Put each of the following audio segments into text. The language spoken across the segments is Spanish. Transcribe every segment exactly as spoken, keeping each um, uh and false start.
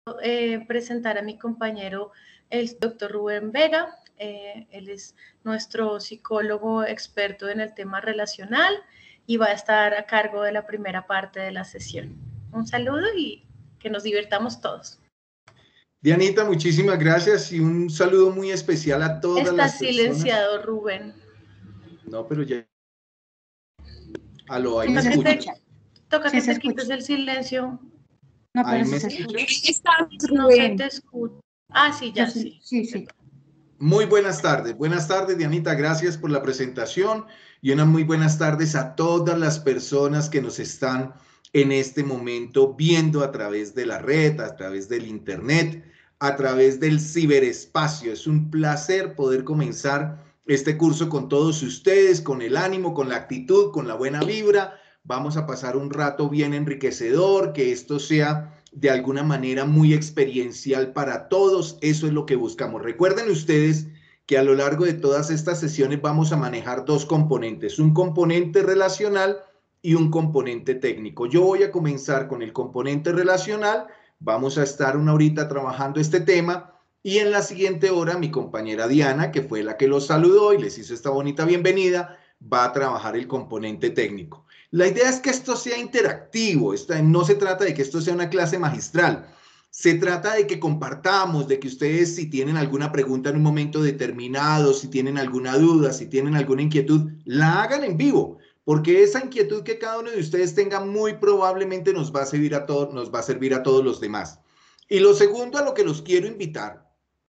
Eh, presentar a mi compañero, el doctor Rubén Vega. Eh, él es nuestro psicólogo experto en el tema relacional y va a estar a cargo de la primera parte de la sesión. Un saludo y que nos divirtamos todos. Dianita, muchísimas gracias y un saludo muy especial a todas Está las personas. Está silenciado, Rubén. No, pero ya... Aló, ahí sí, me escucha. Te, toca sí, que te quites el silencio. No, pero ahí sí me se escucha. escucha. No se te escucha. Ah, sí, ya sí. Sí, sí. Muy buenas tardes. Buenas tardes, Dianita. Gracias por la presentación y unas muy buenas tardes a todas las personas que nos están en este momento viendo a través de la red, a través del internet, a través del ciberespacio. Es un placer poder comenzar este curso con todos ustedes, con el ánimo, con la actitud, con la buena vibra. Vamos a pasar un rato bien enriquecedor, que esto sea de alguna manera muy experiencial para todos. Eso es lo que buscamos. Recuerden ustedes que a lo largo de todas estas sesiones vamos a manejar dos componentes, un componente relacional y un componente técnico. Yo voy a comenzar con el componente relacional, vamos a estar una horita trabajando este tema y en la siguiente hora mi compañera Diana, que fue la que los saludó y les hizo esta bonita bienvenida, va a trabajar el componente técnico. La idea es que esto sea interactivo, esta, no se trata de que esto sea una clase magistral, se trata de que compartamos, de que ustedes si tienen alguna pregunta en un momento determinado, si tienen alguna duda, si tienen alguna inquietud, la hagan en vivo, porque esa inquietud que cada uno de ustedes tenga muy probablemente nos va a servir a todos, nos va a servir a todos los demás. Y lo segundo a lo que los quiero invitar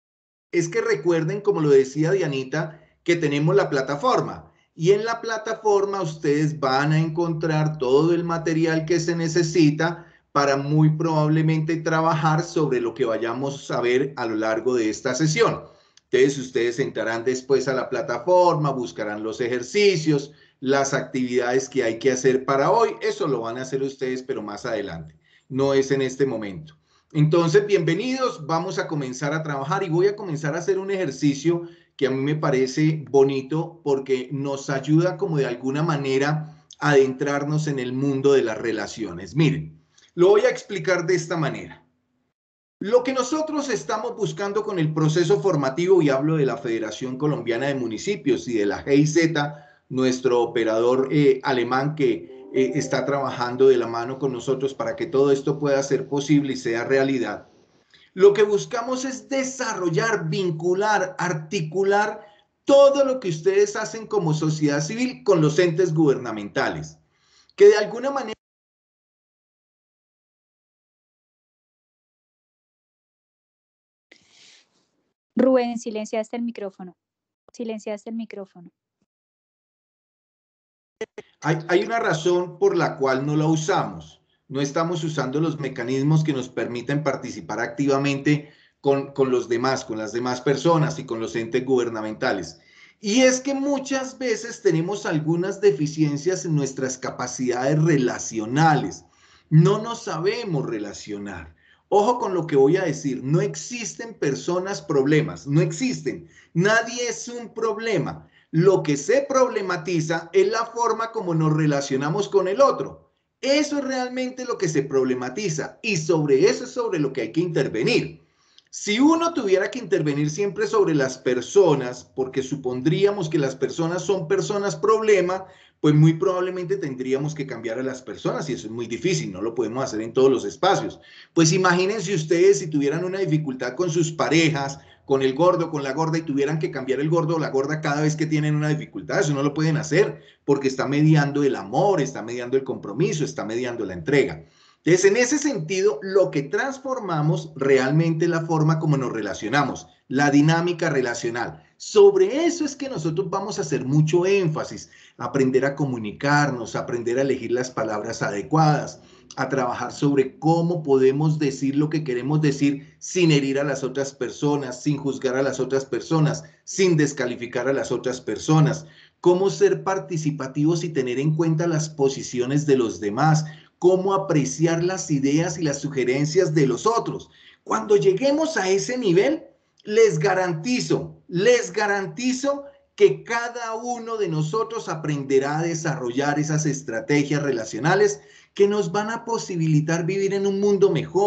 es que recuerden, como lo decía Dianita, que tenemos la plataforma. Y en la plataforma ustedes van a encontrar todo el material que se necesita para muy probablemente trabajar sobre lo que vayamos a ver a lo largo de esta sesión. Entonces ustedes entrarán después a la plataforma, buscarán los ejercicios, las actividades que hay que hacer para hoy. Eso lo van a hacer ustedes, pero más adelante. No es en este momento. Entonces, bienvenidos. Vamos a comenzar a trabajar y voy a comenzar a hacer un ejercicio que a mí me parece bonito porque nos ayuda como de alguna manera a adentrarnos en el mundo de las relaciones. Miren, lo voy a explicar de esta manera. Lo que nosotros estamos buscando con el proceso formativo, y hablo de la Federación Colombiana de Municipios y de la G I Z, nuestro operador eh, alemán que eh, está trabajando de la mano con nosotros para que todo esto pueda ser posible y sea realidad. Lo que buscamos es desarrollar, vincular, articular todo lo que ustedes hacen como sociedad civil con los entes gubernamentales, que de alguna manera Rubén, silenciaste el micrófono. Silenciaste el micrófono. Hay, hay una razón por la cual no la usamos. No estamos usando los mecanismos que nos permiten participar activamente con, con los demás, con las demás personas y con los entes gubernamentales. Y es que muchas veces tenemos algunas deficiencias en nuestras capacidades relacionales. No nos sabemos relacionar. Ojo con lo que voy a decir, no existen personas problemas, no existen. Nadie es un problema. Lo que se problematiza es la forma como nos relacionamos con el otro. Eso es realmente lo que se problematiza y sobre eso es sobre lo que hay que intervenir. Si uno tuviera que intervenir siempre sobre las personas, porque supondríamos que las personas son personas problema, pues muy probablemente tendríamos que cambiar a las personas y eso es muy difícil, no lo podemos hacer en todos los espacios. Pues imagínense ustedes si tuvieran una dificultad con sus parejas, con el gordo, con la gorda y tuvieran que cambiar el gordo o la gorda cada vez que tienen una dificultad. Eso no lo pueden hacer porque está mediando el amor, está mediando el compromiso, está mediando la entrega. Entonces, en ese sentido, lo que transformamos realmente es la forma como nos relacionamos, la dinámica relacional. Sobre eso es que nosotros vamos a hacer mucho énfasis, aprender a comunicarnos, aprender a elegir las palabras adecuadas, a trabajar sobre cómo podemos decir lo que queremos decir sin herir a las otras personas, sin juzgar a las otras personas, sin descalificar a las otras personas, cómo ser participativos y tener en cuenta las posiciones de los demás, cómo apreciar las ideas y las sugerencias de los otros. Cuando lleguemos a ese nivel, les garantizo, les garantizo que cada uno de nosotros aprenderá a desarrollar esas estrategias relacionales que nos van a posibilitar vivir en un mundo mejor,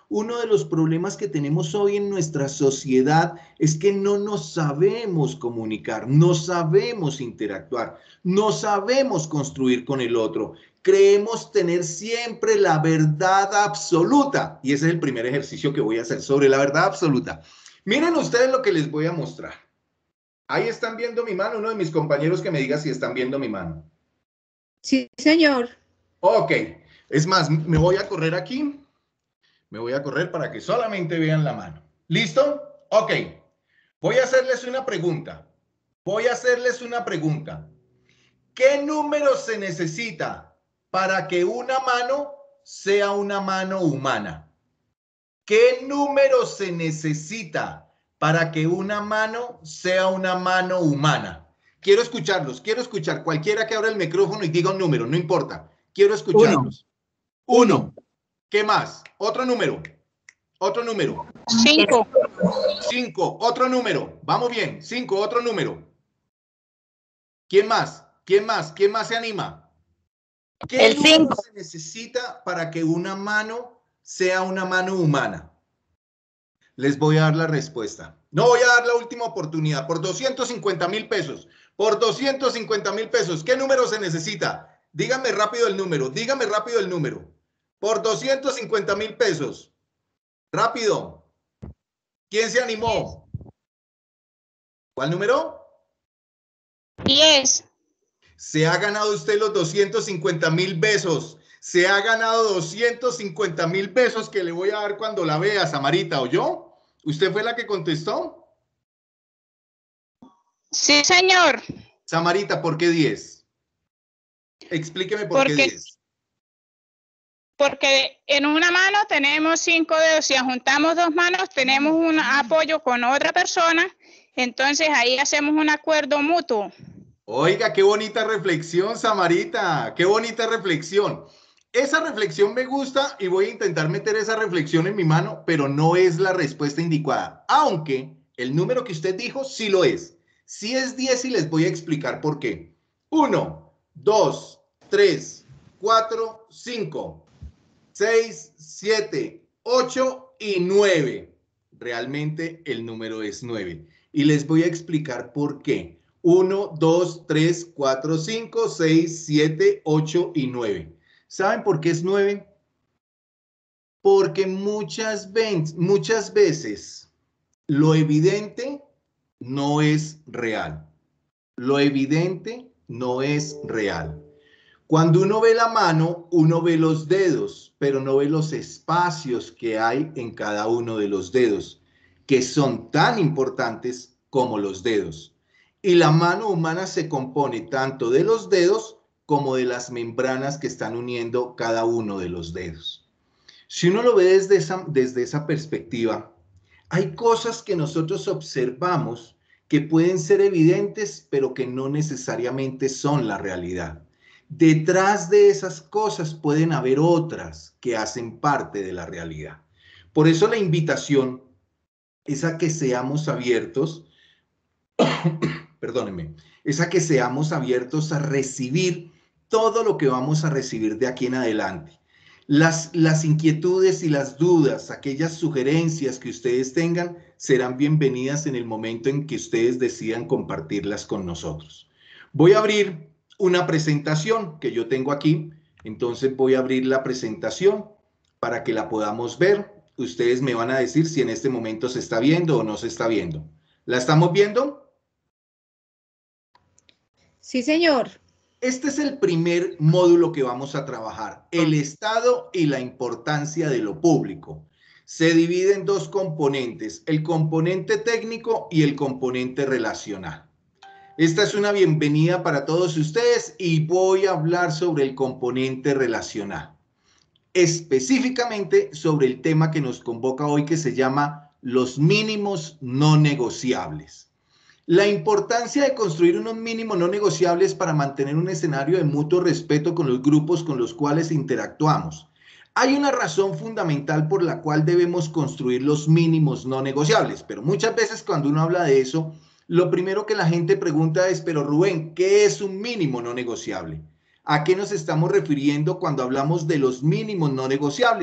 Uno de los problemas que tenemos hoy en nuestra sociedad es que no nos sabemos comunicar, no sabemos interactuar, no sabemos construir con el otro. Creemos tener siempre la verdad absoluta. Y ese es el primer ejercicio que voy a hacer sobre la verdad absoluta. Miren ustedes lo que les voy a mostrar. Ahí están viendo mi mano. Uno de mis compañeros que me diga si están viendo mi mano. Sí, señor. Ok. Es más, me voy a correr aquí. Me voy a correr para que solamente vean la mano. ¿Listo? Ok. Voy a hacerles una pregunta. Voy a hacerles una pregunta. ¿Qué número se necesita para que una mano sea una mano humana? ¿Qué número se necesita para que una mano sea una mano humana? Quiero escucharlos, quiero escuchar. Cualquiera que abra el micrófono y diga un número, no importa. Quiero escucharlos. Uno. Uno. ¿Qué más? Otro número. Otro número. Cinco. Cinco. Otro número. Vamos bien. Cinco. Otro número. ¿Quién más? ¿Quién más? ¿Quién más se anima? ¿Qué El número cinco. se necesita para que una mano sea una mano humana? Les voy a dar la respuesta. No voy a dar la última oportunidad. Por doscientos cincuenta mil pesos. Por doscientos cincuenta mil pesos. ¿Qué número se necesita? Dígame rápido el número. Dígame rápido el número. Por doscientos cincuenta mil pesos. Rápido. ¿Quién se animó? ¿Cuál número? Diez. Se ha ganado usted los doscientos cincuenta mil pesos. Se ha ganado doscientos cincuenta mil pesos que le voy a dar cuando la vea, Samarita, ¿oyó? ¿Usted fue la que contestó? Sí, señor. Samarita, ¿por qué diez? Explíqueme por Porque, qué diez. porque en una mano tenemos cinco dedos. Si juntamos dos manos, tenemos un apoyo con otra persona. Entonces ahí hacemos un acuerdo mutuo. Oiga, qué bonita reflexión, Samarita. Qué bonita reflexión. Esa reflexión me gusta y voy a intentar meter esa reflexión en mi mano, pero no es la respuesta indicada. Aunque el número que usted dijo sí lo es. Sí es diez y les voy a explicar por qué. uno, dos, tres, cuatro, cinco, seis, siete, ocho y nueve. Realmente el número es nueve. Y les voy a explicar por qué. uno, dos, tres, cuatro, cinco, seis, siete, ocho y nueve. ¿Saben por qué es nueve? Porque muchas, muchas veces lo evidente no es real. Lo evidente no es real. Cuando uno ve la mano, uno ve los dedos, pero no ve los espacios que hay en cada uno de los dedos, que son tan importantes como los dedos. Y la mano humana se compone tanto de los dedos como de las membranas que están uniendo cada uno de los dedos. Si uno lo ve desde esa, desde esa perspectiva, hay cosas que nosotros observamos que pueden ser evidentes, pero que no necesariamente son la realidad. Detrás de esas cosas pueden haber otras que hacen parte de la realidad. Por eso la invitación es a que seamos abiertos, perdónenme, es a que seamos abiertos a recibir todo lo que vamos a recibir de aquí en adelante. Las, las inquietudes y las dudas, aquellas sugerencias que ustedes tengan, serán bienvenidas en el momento en que ustedes decidan compartirlas con nosotros. Voy a abrir una presentación que yo tengo aquí, entonces voy a abrir la presentación para que la podamos ver. Ustedes me van a decir si en este momento se está viendo o no se está viendo. ¿La estamos viendo? Sí, señor. Este es el primer módulo que vamos a trabajar, el estado y la importancia de lo público. Se divide en dos componentes, el componente técnico y el componente relacional. Esta es una bienvenida para todos ustedes y voy a hablar sobre el componente relacional. Específicamente sobre el tema que nos convoca hoy, que se llama los mínimos no negociables. La importancia de construir unos mínimos no negociables para mantener un escenario de mutuo respeto con los grupos con los cuales interactuamos. Hay una razón fundamental por la cual debemos construir los mínimos no negociables, pero muchas veces cuando uno habla de eso, lo primero que la gente pregunta es, pero Rubén, ¿qué es un mínimo no negociable? ¿A qué nos estamos refiriendo cuando hablamos de los mínimos no negociables?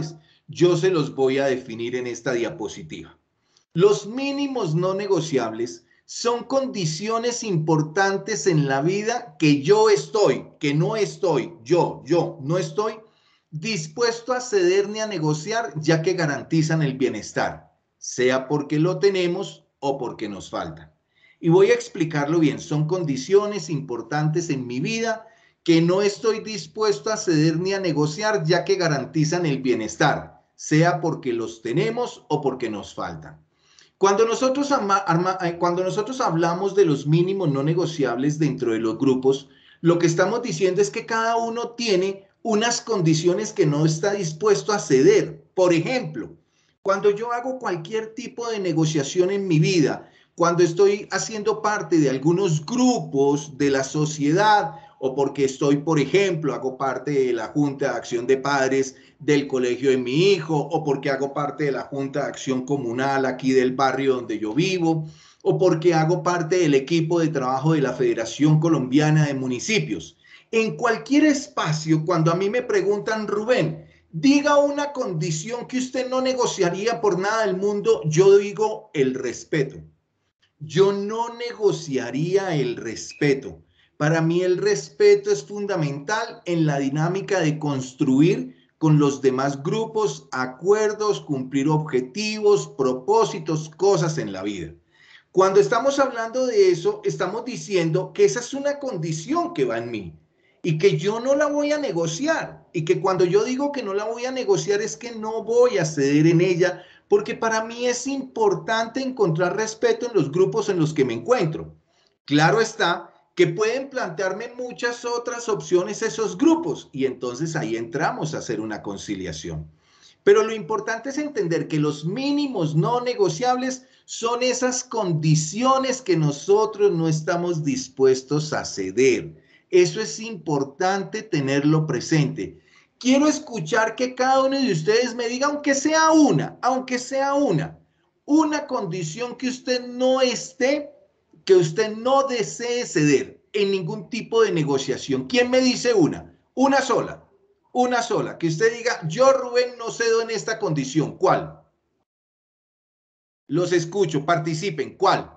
yo se los voy a definir en esta diapositiva. Los mínimos no negociables son condiciones importantes en la vida que yo estoy, que no estoy, yo, yo no estoy dispuesto a ceder ni a negociar, ya que garantizan el bienestar, sea porque lo tenemos o porque nos faltan. Y voy a explicarlo bien, son condiciones importantes en mi vida que no estoy dispuesto a ceder ni a negociar, ya que garantizan el bienestar, sea porque los tenemos o porque nos faltan. Cuando nosotros, ama, arma, cuando nosotros hablamos de los mínimos no negociables dentro de los grupos, lo que estamos diciendo es que cada uno tiene unas condiciones que no está dispuesto a ceder. Por ejemplo, cuando yo hago cualquier tipo de negociación en mi vida, cuando estoy haciendo parte de algunos grupos de la sociedad o porque estoy, por ejemplo, hago parte de la Junta de Acción de Padres del colegio de mi hijo o porque hago parte de la Junta de Acción Comunal aquí del barrio donde yo vivo o porque hago parte del equipo de trabajo de la Federación Colombiana de Municipios. En cualquier espacio, cuando a mí me preguntan, Rubén, diga una condición que usted no negociaría por nada del mundo, yo digo el respeto. Yo no negociaría el respeto. Para mí el respeto es fundamental en la dinámica de construir con los demás grupos acuerdos, cumplir objetivos, propósitos, cosas en la vida. Cuando estamos hablando de eso, estamos diciendo que esa es una condición que va en mí y que yo no la voy a negociar y que cuando yo digo que no la voy a negociar es que no voy a ceder en ella porque para mí es importante encontrar respeto en los grupos en los que me encuentro. Claro está que pueden plantearme muchas otras opciones esos grupos y entonces ahí entramos a hacer una conciliación. Pero lo importante es entender que los mínimos no negociables son esas condiciones que nosotros no estamos dispuestos a ceder. Eso es importante tenerlo presente. Quiero escuchar que cada uno de ustedes me diga, aunque sea una, aunque sea una, una condición que usted no esté, que usted no desee ceder en ningún tipo de negociación. ¿Quién me dice una? Una sola, una sola, que usted diga, yo Rubén no cedo en esta condición. ¿Cuál? Los escucho, participen. ¿Cuál?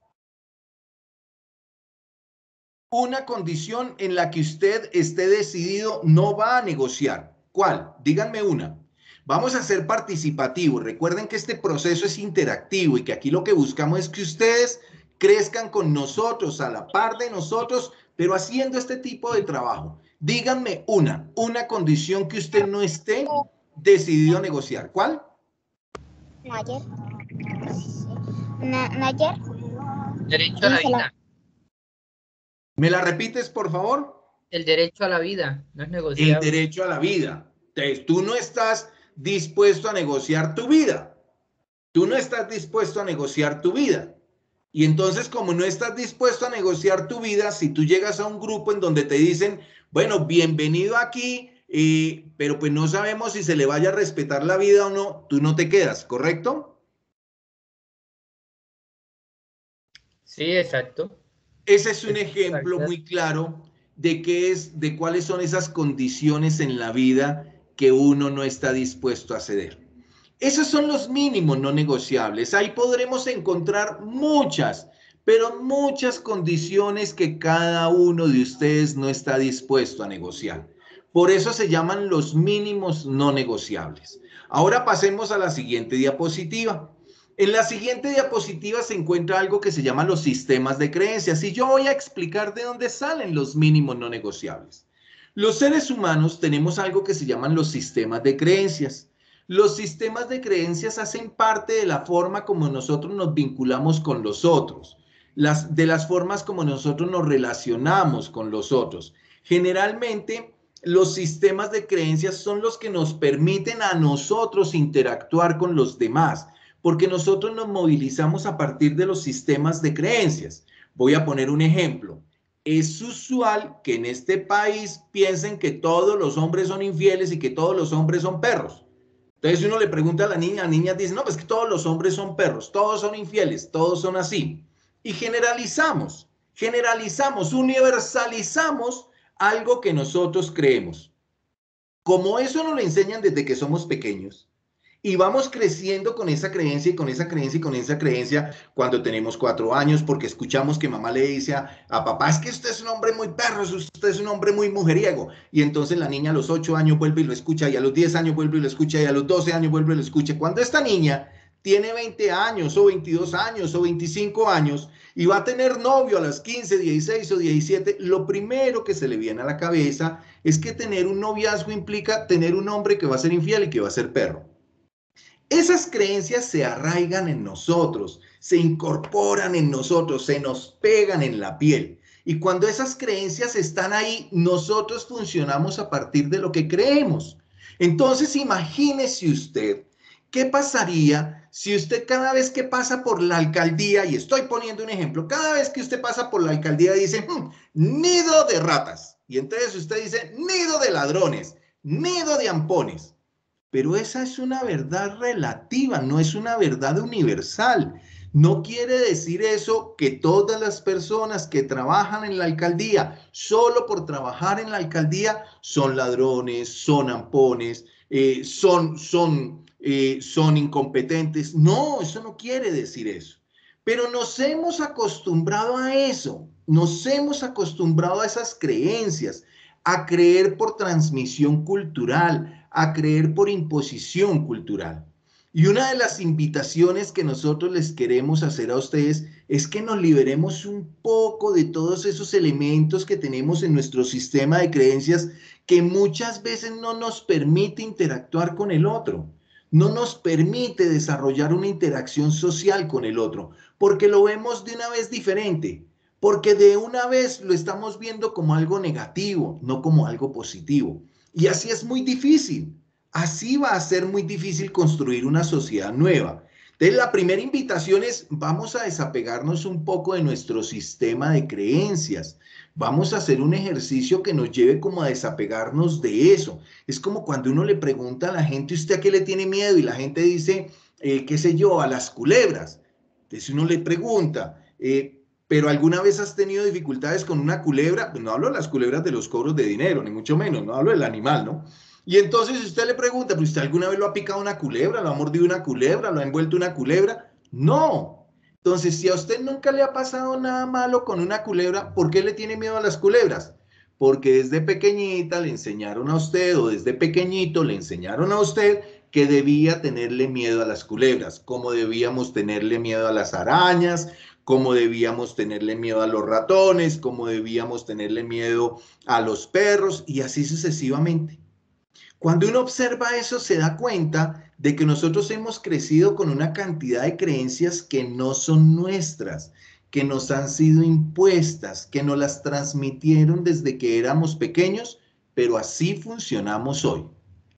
Una condición en la que usted esté decidido no va a negociar. ¿Cuál? Díganme una. Vamos a ser participativos. Recuerden que este proceso es interactivo y que aquí lo que buscamos es que ustedes crezcan con nosotros, a la par de nosotros, pero haciendo este tipo de trabajo. Díganme una, una condición que usted no esté decidido a negociar. ¿Cuál? No ayer. No, no ayer. Derecho a la vida. ¿Me la repites, por favor? El derecho a la vida, no es negociable. El derecho a la vida. Entonces, tú no estás dispuesto a negociar tu vida. Tú no estás dispuesto a negociar tu vida. Y entonces, como no estás dispuesto a negociar tu vida, si tú llegas a un grupo en donde te dicen, bueno, bienvenido aquí, eh, pero pues no sabemos si se le vaya a respetar la vida o no, tú no te quedas, ¿correcto? Sí, exacto. Ese es un ejemplo muy claro de qué es, de cuáles son esas condiciones en la vida que uno no está dispuesto a ceder. Esos son los mínimos no negociables. Ahí podremos encontrar muchas, pero muchas condiciones que cada uno de ustedes no está dispuesto a negociar. Por eso se llaman los mínimos no negociables. Ahora pasemos a la siguiente diapositiva. En la siguiente diapositiva se encuentra algo que se llama los sistemas de creencias y yo voy a explicar de dónde salen los mínimos no negociables. Los seres humanos tenemos algo que se llaman los sistemas de creencias. Los sistemas de creencias hacen parte de la forma como nosotros nos vinculamos con los otros, las, de las formas como nosotros nos relacionamos con los otros. Generalmente, los sistemas de creencias son los que nos permiten a nosotros interactuar con los demás, porque nosotros nos movilizamos a partir de los sistemas de creencias. Voy a poner un ejemplo. Es usual que en este país piensen que todos los hombres son infieles y que todos los hombres son perros. Entonces, si uno le pregunta a la niña, la niña dice, no, pues que todos los hombres son perros, todos son infieles, todos son así. Y generalizamos, generalizamos, universalizamos algo que nosotros creemos. Como eso nos lo enseñan desde que somos pequeños, Y vamos creciendo con esa creencia y con esa creencia y con esa creencia cuando tenemos cuatro años, porque escuchamos que mamá le dice a, a papá, es que usted es un hombre muy perro, usted es un hombre muy mujeriego. Y entonces la niña a los ocho años vuelve y lo escucha, y a los diez años vuelve y lo escucha, y a los doce años vuelve y lo escucha. Cuando esta niña tiene veinte años o veintidós años o veinticinco años y va a tener novio a las quince, dieciséis o diecisiete, lo primero que se le viene a la cabeza es que tener un noviazgo implica tener un hombre que va a ser infiel y que va a ser perro. Esas creencias se arraigan en nosotros, se incorporan en nosotros, se nos pegan en la piel. Y cuando esas creencias están ahí, nosotros funcionamos a partir de lo que creemos. Entonces, imagínese usted, ¿qué pasaría si usted cada vez que pasa por la alcaldía, y estoy poniendo un ejemplo, cada vez que usted pasa por la alcaldía dice, hm, nido de ratas, y entonces usted dice, nido de ladrones, nido de ampones? Pero esa es una verdad relativa, no es una verdad universal. No quiere decir eso que todas las personas que trabajan en la alcaldía, solo por trabajar en la alcaldía, son ladrones, son ampones, eh, son, son, eh, son incompetentes. No, eso no quiere decir eso. Pero nos hemos acostumbrado a eso, nos hemos acostumbrado a esas creencias, a creer por transmisión cultural, a creer por imposición cultural. Y una de las invitaciones que nosotros les queremos hacer a ustedes es que nos liberemos un poco de todos esos elementos que tenemos en nuestro sistema de creencias que muchas veces no nos permite interactuar con el otro, no nos permite desarrollar una interacción social con el otro, porque lo vemos de una vez diferente, porque de una vez lo estamos viendo como algo negativo, no como algo positivo. Y así es muy difícil, así va a ser muy difícil construir una sociedad nueva. Entonces, la primera invitación es, vamos a desapegarnos un poco de nuestro sistema de creencias. Vamos a hacer un ejercicio que nos lleve como a desapegarnos de eso. Es como cuando uno le pregunta a la gente, ¿usted a qué le tiene miedo? Y la gente dice, eh, qué sé yo, a las culebras. Entonces uno le pregunta, eh, ¿pero alguna vez has tenido dificultades con una culebra? Pues no hablo de las culebras de los cobros de dinero, ni mucho menos, no hablo del animal, ¿no? Y entonces si usted le pregunta, ¿pues usted alguna vez lo ha picado una culebra? ¿Lo ha mordido una culebra? ¿Lo ha envuelto una culebra? No. Entonces, si a usted nunca le ha pasado nada malo con una culebra, ¿por qué le tiene miedo a las culebras? Porque desde pequeñita le enseñaron a usted, o desde pequeñito le enseñaron a usted que debía tenerle miedo a las culebras, como debíamos tenerle miedo a las arañas, cómo debíamos tenerle miedo a los ratones, cómo debíamos tenerle miedo a los perros, y así sucesivamente. Cuando uno observa eso, se da cuenta de que nosotros hemos crecido con una cantidad de creencias que no son nuestras, que nos han sido impuestas, que nos las transmitieron desde que éramos pequeños, pero así funcionamos hoy.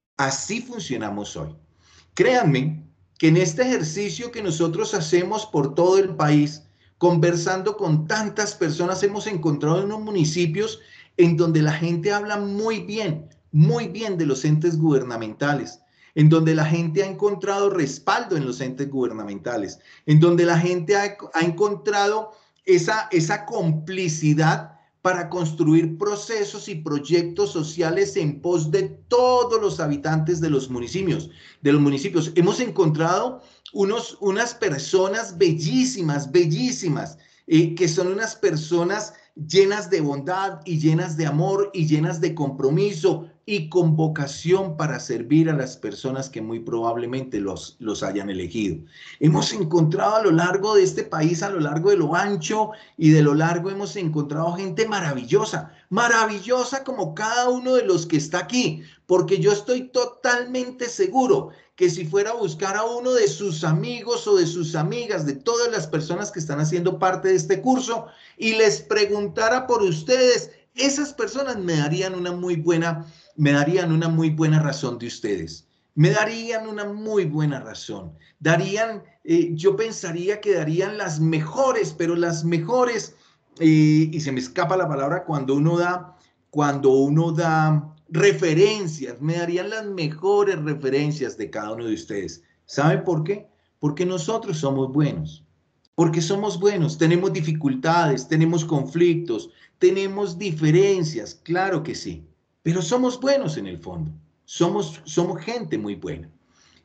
Así funcionamos hoy. Créanme que en este ejercicio que nosotros hacemos por todo el país, conversando con tantas personas, hemos encontrado en unos municipios en donde la gente habla muy bien, muy bien de los entes gubernamentales, en donde la gente ha encontrado respaldo en los entes gubernamentales, en donde la gente ha, ha encontrado esa, esa complicidad para construir procesos y proyectos sociales en pos de todos los habitantes de los municipios. De los municipios. Hemos encontrado unos, unas personas bellísimas, bellísimas, eh, que son unas personas llenas de bondad y llenas de amor y llenas de compromiso y con vocación para servir a las personas que muy probablemente los, los hayan elegido. Hemos encontrado a lo largo de este país, a lo largo de lo ancho y de lo largo, hemos encontrado gente maravillosa, maravillosa como cada uno de los que está aquí, porque yo estoy totalmente seguro que si fuera a buscar a uno de sus amigos o de sus amigas, de todas las personas que están haciendo parte de este curso, y les preguntara por ustedes, esas personas me darían una muy buena, me darían una muy buena razón de ustedes. Me darían una muy buena razón. Darían, eh, yo pensaría que darían las mejores, pero las mejores, eh, y se me escapa la palabra cuando uno da, cuando uno da referencias, me darían las mejores referencias de cada uno de ustedes. ¿Sabe por qué? Porque nosotros somos buenos. Porque somos buenos, tenemos dificultades, tenemos conflictos, tenemos diferencias, claro que sí, pero somos buenos en el fondo, somos, somos gente muy buena.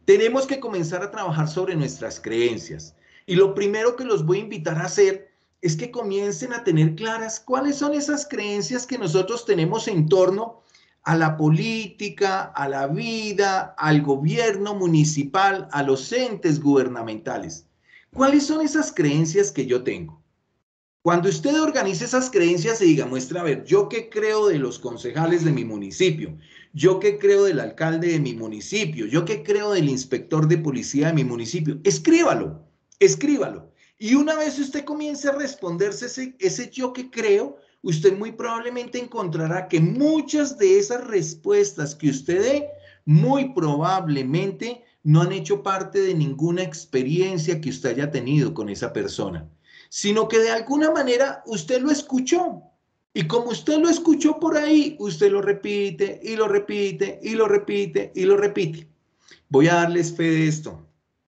Tenemos que comenzar a trabajar sobre nuestras creencias. Y lo primero que los voy a invitar a hacer es que comiencen a tener claras cuáles son esas creencias que nosotros tenemos en torno a la política, a la vida, al gobierno municipal, a los entes gubernamentales. ¿Cuáles son esas creencias que yo tengo? Cuando usted organice esas creencias y diga, muestra a ver, yo qué creo de los concejales de mi municipio, yo qué creo del alcalde de mi municipio, yo qué creo del inspector de policía de mi municipio, escríbalo, escríbalo. Y una vez usted comience a responderse ese, ese yo que creo, usted muy probablemente encontrará que muchas de esas respuestas que usted dé, muy probablemente no han hecho parte de ninguna experiencia que usted haya tenido con esa persona, sino que de alguna manera usted lo escuchó. Y como usted lo escuchó por ahí, usted lo repite y lo repite y lo repite y lo repite. Voy a darles fe de esto.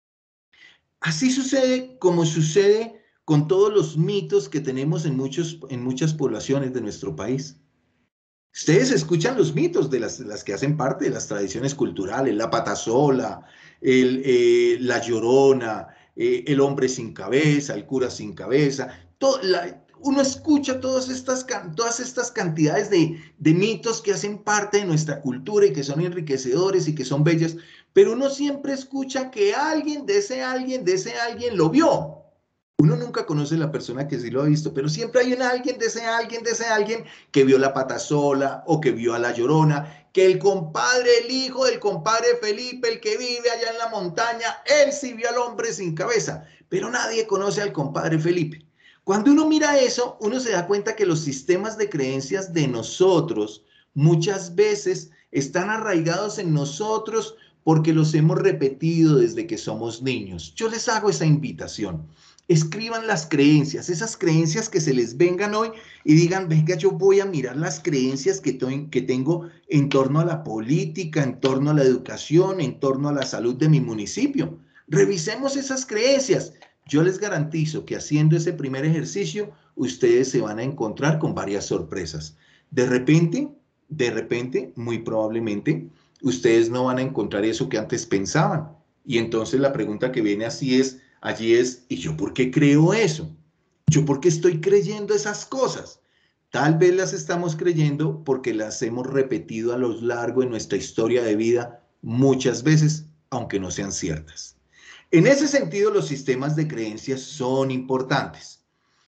Así sucede como sucede con todos los mitos que tenemos en, muchos, en muchas poblaciones de nuestro país. Ustedes escuchan los mitos de las, las que hacen parte de las tradiciones culturales, la patasola, el, eh, la llorona, eh, el hombre sin cabeza, el cura sin cabeza. Todo, la, uno escucha todas estas, todas estas cantidades de, de mitos que hacen parte de nuestra cultura y que son enriquecedores y que son bellos, pero uno siempre escucha que alguien de ese alguien, de ese alguien lo vio. Uno nunca conoce a la persona que sí lo ha visto, pero siempre hay un alguien de ese alguien, de ese alguien que vio la patasola o que vio a la llorona, que el compadre, el hijo del compadre Felipe, el que vive allá en la montaña, él sí vio al hombre sin cabeza, pero nadie conoce al compadre Felipe. Cuando uno mira eso, uno se da cuenta que los sistemas de creencias de nosotros muchas veces están arraigados en nosotros porque los hemos repetido desde que somos niños. Yo les hago esa invitación. Escriban las creencias, esas creencias que se les vengan hoy y digan, venga, yo voy a mirar las creencias que, que tengo en torno a la política, en torno a la educación, en torno a la salud de mi municipio. Revisemos esas creencias. Yo les garantizo que haciendo ese primer ejercicio, ustedes se van a encontrar con varias sorpresas. De repente, de repente, muy probablemente, ustedes no van a encontrar eso que antes pensaban. Y entonces la pregunta que viene así es, allí es, ¿y yo por qué creo eso? ¿Yo por qué estoy creyendo esas cosas? Tal vez las estamos creyendo porque las hemos repetido a lo largo de nuestra historia de vida muchas veces, aunque no sean ciertas. En ese sentido, los sistemas de creencias son importantes.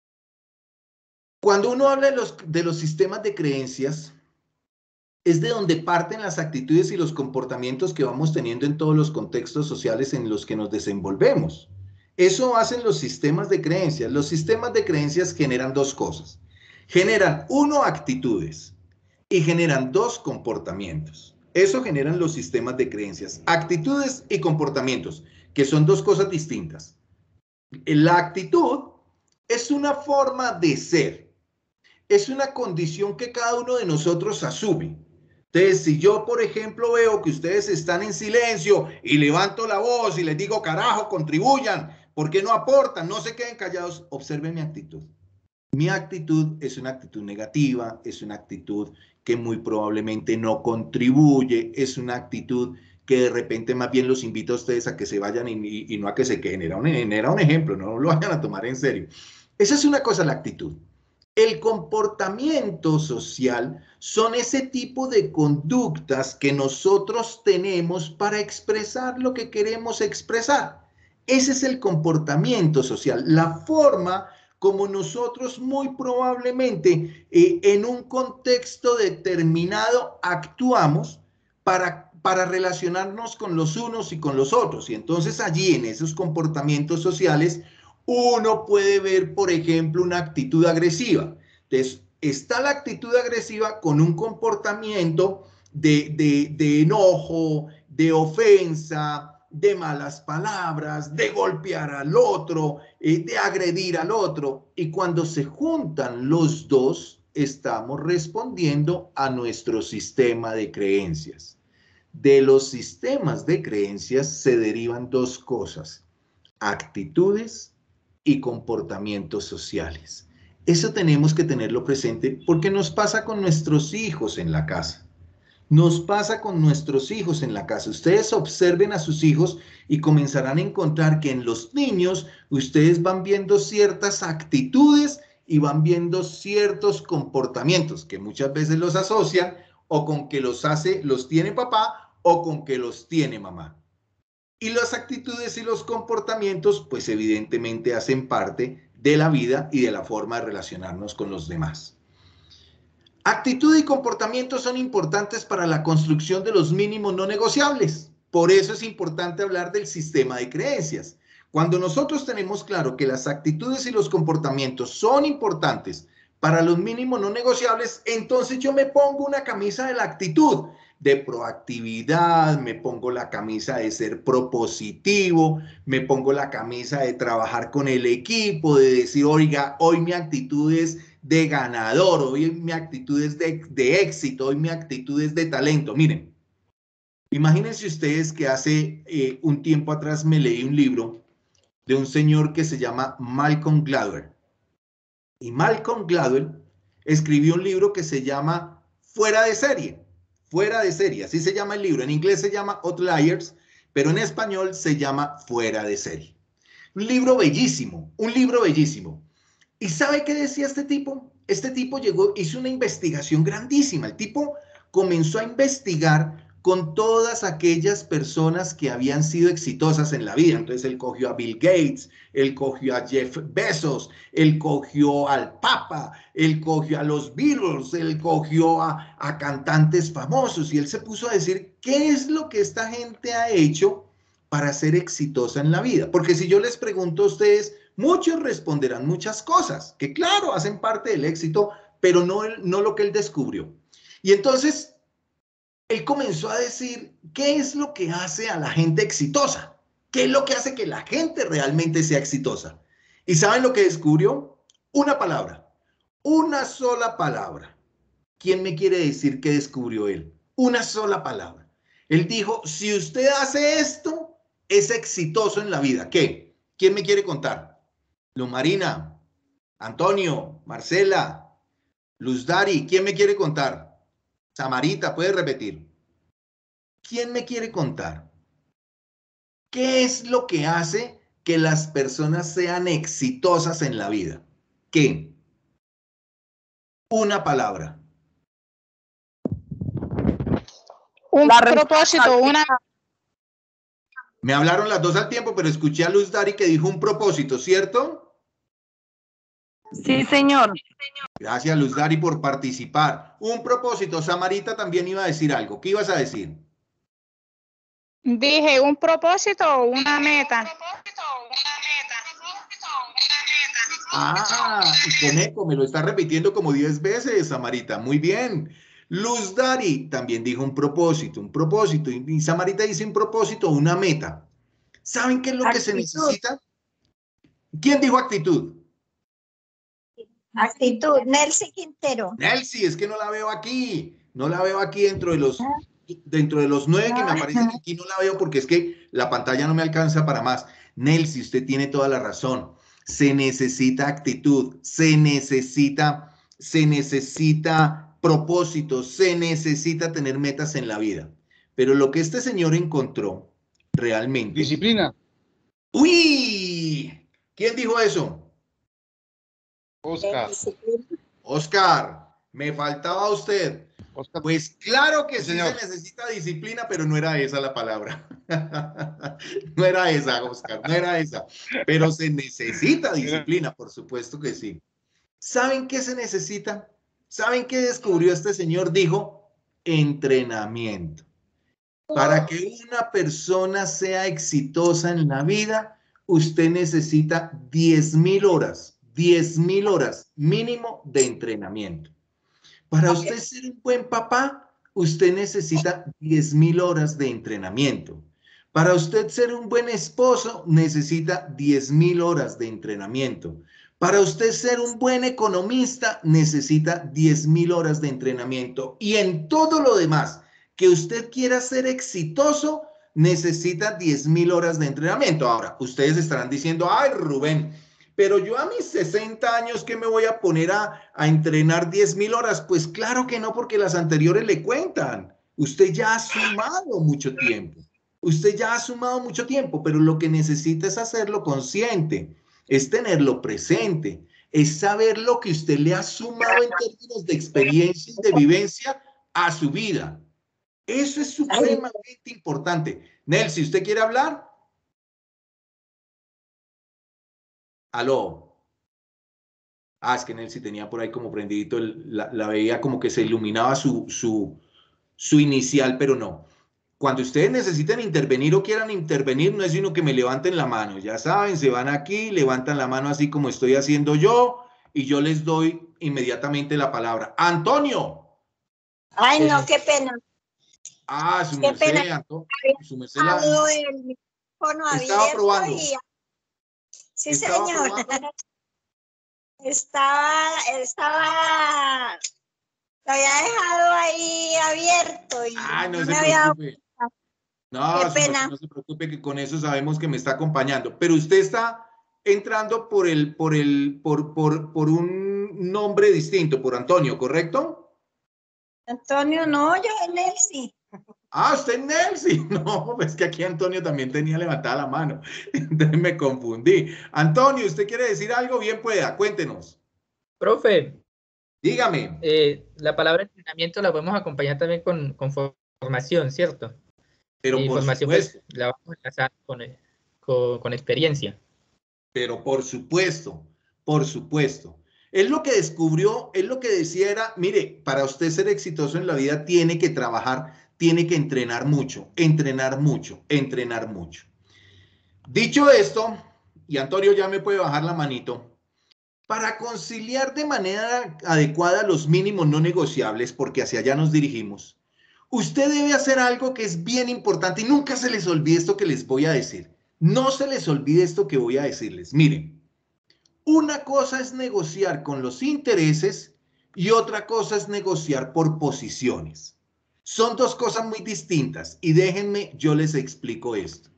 Cuando uno habla de los, de los sistemas de creencias, es de donde parten las actitudes y los comportamientos que vamos teniendo en todos los contextos sociales en los que nos desenvolvemos. Eso hacen los sistemas de creencias. Los sistemas de creencias generan dos cosas. Generan, uno, actitudes y generan dos, comportamientos. Eso generan los sistemas de creencias. Actitudes y comportamientos, que son dos cosas distintas. La actitud es una forma de ser. Es una condición que cada uno de nosotros asume. Entonces, si yo, por ejemplo, veo que ustedes están en silencio y levanto la voz y les digo, carajo, contribuyan, ¿por qué no aportan? No se queden callados. Observen mi actitud. Mi actitud es una actitud negativa, es una actitud que muy probablemente no contribuye, es una actitud que de repente más bien los invito a ustedes a que se vayan y, y, y no a que se queden. Era un, era un ejemplo, no lo vayan a tomar en serio. Esa es una cosa, la actitud. El comportamiento social son ese tipo de conductas que nosotros tenemos para expresar lo que queremos expresar. Ese es el comportamiento social, la forma como nosotros muy probablemente eh, en un contexto determinado actuamos para, para relacionarnos con los unos y con los otros. Y entonces allí en esos comportamientos sociales uno puede ver, por ejemplo, una actitud agresiva. Entonces, está la actitud agresiva con un comportamiento de, de, de enojo, de ofensa, de malas palabras, de golpear al otro, eh, de agredir al otro. Y cuando se juntan los dos, estamos respondiendo a nuestro sistema de creencias. De los sistemas de creencias se derivan dos cosas: actitudes y comportamientos sociales. Eso tenemos que tenerlo presente porque nos pasa con nuestros hijos en la casa. Nos pasa con nuestros hijos en la casa. Ustedes observen a sus hijos y comenzarán a encontrar que en los niños ustedes van viendo ciertas actitudes y van viendo ciertos comportamientos que muchas veces los asocian o con que los hace, los tiene papá o con que los tiene mamá. Y las actitudes y los comportamientos, pues evidentemente hacen parte de la vida y de la forma de relacionarnos con los demás. Actitud y comportamiento son importantes para la construcción de los mínimos no negociables. Por eso es importante hablar del sistema de creencias. Cuando nosotros tenemos claro que las actitudes y los comportamientos son importantes para los mínimos no negociables, entonces yo me pongo una camisa de la actitud, de proactividad, me pongo la camisa de ser propositivo, me pongo la camisa de trabajar con el equipo, de decir, oiga, hoy mi actitud es de ganador, hoy mi actitud es de, de éxito, hoy mi actitud es de talento. Miren, imagínense ustedes que hace eh, un tiempo atrás me leí un libro de un señor que se llama Malcolm Gladwell. Y Malcolm Gladwell escribió un libro que se llama Fuera de serie. Fuera de serie, así se llama el libro. En inglés se llama Outliers, pero en español se llama Fuera de serie. Un libro bellísimo, un libro bellísimo. ¿Y sabe qué decía este tipo? Este tipo llegó, hizo una investigación grandísima. El tipo comenzó a investigar con todas aquellas personas que habían sido exitosas en la vida. Entonces él cogió a Bill Gates, él cogió a Jeff Bezos, él cogió al Papa, él cogió a los Beatles, él cogió a, a cantantes famosos y él se puso a decir, ¿qué es lo que esta gente ha hecho para ser exitosa en la vida? Porque si yo les pregunto a ustedes, muchos responderán muchas cosas, que claro, hacen parte del éxito, pero no, no lo que él descubrió. Y entonces, él comenzó a decir, ¿qué es lo que hace a la gente exitosa? ¿Qué es lo que hace que la gente realmente sea exitosa? ¿Y saben lo que descubrió? Una palabra, una sola palabra. ¿Quién me quiere decir qué descubrió él? Una sola palabra. Él dijo, si usted hace esto, es exitoso en la vida. ¿Qué? ¿Quién me quiere contar? Luz Marina, Antonio, Marcela, Luz Dari, ¿quién me quiere contar? Samarita, ¿puede repetir? ¿Quién me quiere contar? ¿Qué es lo que hace que las personas sean exitosas en la vida? ¿Qué? Una palabra. Un propósito, una... Me hablaron las dos al tiempo, pero escuché a Luz Dari que dijo un propósito, ¿cierto? Sí, señor. Gracias, Luz Dari, por participar. Un propósito. Samarita también iba a decir algo. ¿Qué ibas a decir? Dije, un propósito o una meta. Ah, y con eco, me lo está repitiendo como diez veces, Samarita. Muy bien. Luz Dari también dijo un propósito, un propósito. Y Samarita dice un propósito, una meta. ¿Saben qué es lo actitud que se necesita? ¿Quién dijo actitud? Actitud, Nelcy Quintero. Nelcy, es que no la veo aquí. No la veo aquí dentro de los, dentro de los nueve que me aparecen aquí. No la veo porque es que la pantalla no me alcanza para más. Nelcy, usted tiene toda la razón. Se necesita actitud, se necesita, se necesita propósito, se necesita tener metas en la vida. Pero lo que este señor encontró realmente... Disciplina. ¡Uy! ¿Quién dijo eso? Oscar. Oscar, me faltaba usted. Oscar. Pues claro que sí, señor. se necesita disciplina, pero no era esa la palabra. No era esa, Oscar, no era esa. Pero se necesita disciplina, por supuesto que sí. ¿Saben qué se necesita? ¿Saben qué descubrió este señor? Dijo, entrenamiento. Para que una persona sea exitosa en la vida, usted necesita diez mil horas, diez mil horas mínimo de entrenamiento. Para usted ser un buen papá, usted necesita diez mil horas de entrenamiento. Para usted ser un buen esposo, necesita diez mil horas de entrenamiento. Para usted ser un buen economista, necesita diez mil horas de entrenamiento. Y en todo lo demás que usted quiera ser exitoso, necesita diez mil horas de entrenamiento. Ahora, ustedes estarán diciendo, ay, Rubén, pero yo a mis sesenta años, ¿qué me voy a poner a, a entrenar diez mil horas? Pues claro que no, porque las anteriores le cuentan. Usted ya ha sumado mucho tiempo. Usted ya ha sumado mucho tiempo, pero lo que necesita es hacerlo consciente, es tenerlo presente, es saber lo que usted le ha sumado en términos de experiencia y de vivencia a su vida. Eso es supremamente importante. Nelcy, ¿usted quiere hablar? Aló. Ah, es que Nelcy tenía por ahí como prendidito, el, la, la veía como que se iluminaba su, su, su inicial, pero no. Cuando ustedes necesiten intervenir o quieran intervenir, no es sino que me levanten la mano. Ya saben, se van aquí, levantan la mano así como estoy haciendo yo y yo les doy inmediatamente la palabra. ¡Antonio! Ay, no, qué pena. Ah, su Qué merced, pena. Antonio. Su merced la... Hablo el micrófono Estaba abierto probando. y... Sí, Estaba señor. probando. Estaba, estaba, lo había dejado ahí abierto y Ah, no no se me había dado preocupe. cuenta. No, Qué su merced, pena. no se preocupe que con eso sabemos que me está acompañando. Pero usted está entrando por el, por el, por, por, por un nombre distinto, por Antonio, ¿correcto? Antonio, no, yo es Nelcy. Ah, usted es Nelcy. No, es que aquí Antonio también tenía levantada la mano. Entonces me confundí. Antonio, ¿usted quiere decir algo? Bien pueda, cuéntenos. Profe, Dígame. eh, la palabra entrenamiento la podemos acompañar también con, con formación, ¿cierto? Pero Y por formación pues supuesto, la vamos a enlazar con, con, con experiencia. pero por supuesto, por supuesto. Él lo que descubrió, él lo que decía era, mire, para usted ser exitoso en la vida tiene que trabajar, tiene que entrenar mucho, entrenar mucho, entrenar mucho. Dicho esto, y Antonio ya me puede bajar la manito, para conciliar de manera adecuada los mínimos no negociables, porque hacia allá nos dirigimos, usted debe hacer algo que es bien importante y nunca se les olvide esto que les voy a decir. No se les olvide esto que voy a decirles. Miren, una cosa es negociar con los intereses y otra cosa es negociar por posiciones. Son dos cosas muy distintas y déjenme, yo les explico esto.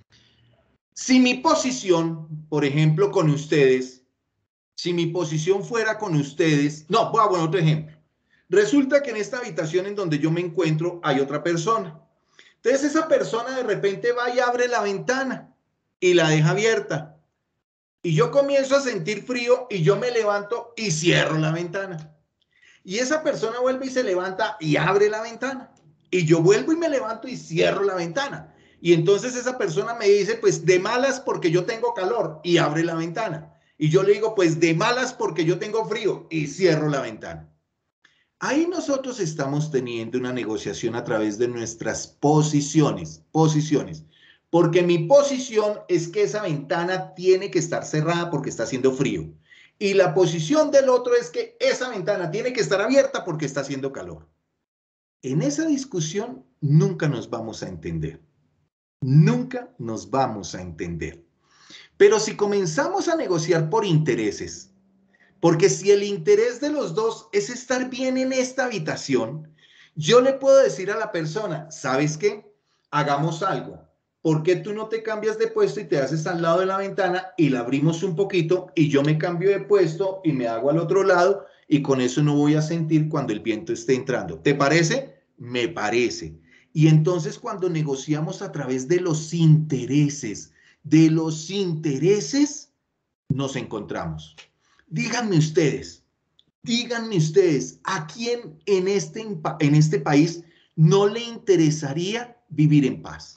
Si mi posición, por ejemplo, con ustedes, si mi posición fuera con ustedes, no, voy a poner otro ejemplo. Resulta que en esta habitación en donde yo me encuentro hay otra persona. Entonces esa persona de repente va y abre la ventana y la deja abierta. Y yo comienzo a sentir frío y yo me levanto y cierro la ventana. Y esa persona vuelve y se levanta y abre la ventana. Y yo vuelvo y me levanto y cierro la ventana. Y entonces esa persona me dice, pues de malas porque yo tengo calor y abre la ventana. Y yo le digo, pues de malas porque yo tengo frío y cierro la ventana. Ahí nosotros estamos teniendo una negociación a través de nuestras posiciones, posiciones. Porque mi posición es que esa ventana tiene que estar cerrada porque está haciendo frío. Y la posición del otro es que esa ventana tiene que estar abierta porque está haciendo calor. En esa discusión nunca nos vamos a entender. Nunca nos vamos a entender. Pero si comenzamos a negociar por intereses, porque si el interés de los dos es estar bien en esta habitación, yo le puedo decir a la persona, ¿sabes qué? Hagamos algo. ¿Por qué tú no te cambias de puesto y te haces al lado de la ventana y la abrimos un poquito y yo me cambio de puesto y me hago al otro lado y con eso no voy a sentir cuando el viento esté entrando? ¿Te parece? Me parece. Y entonces cuando negociamos a través de los intereses, de los intereses, nos encontramos. Díganme ustedes, díganme ustedes, ¿a quién en este, en este país no le interesaría vivir en paz?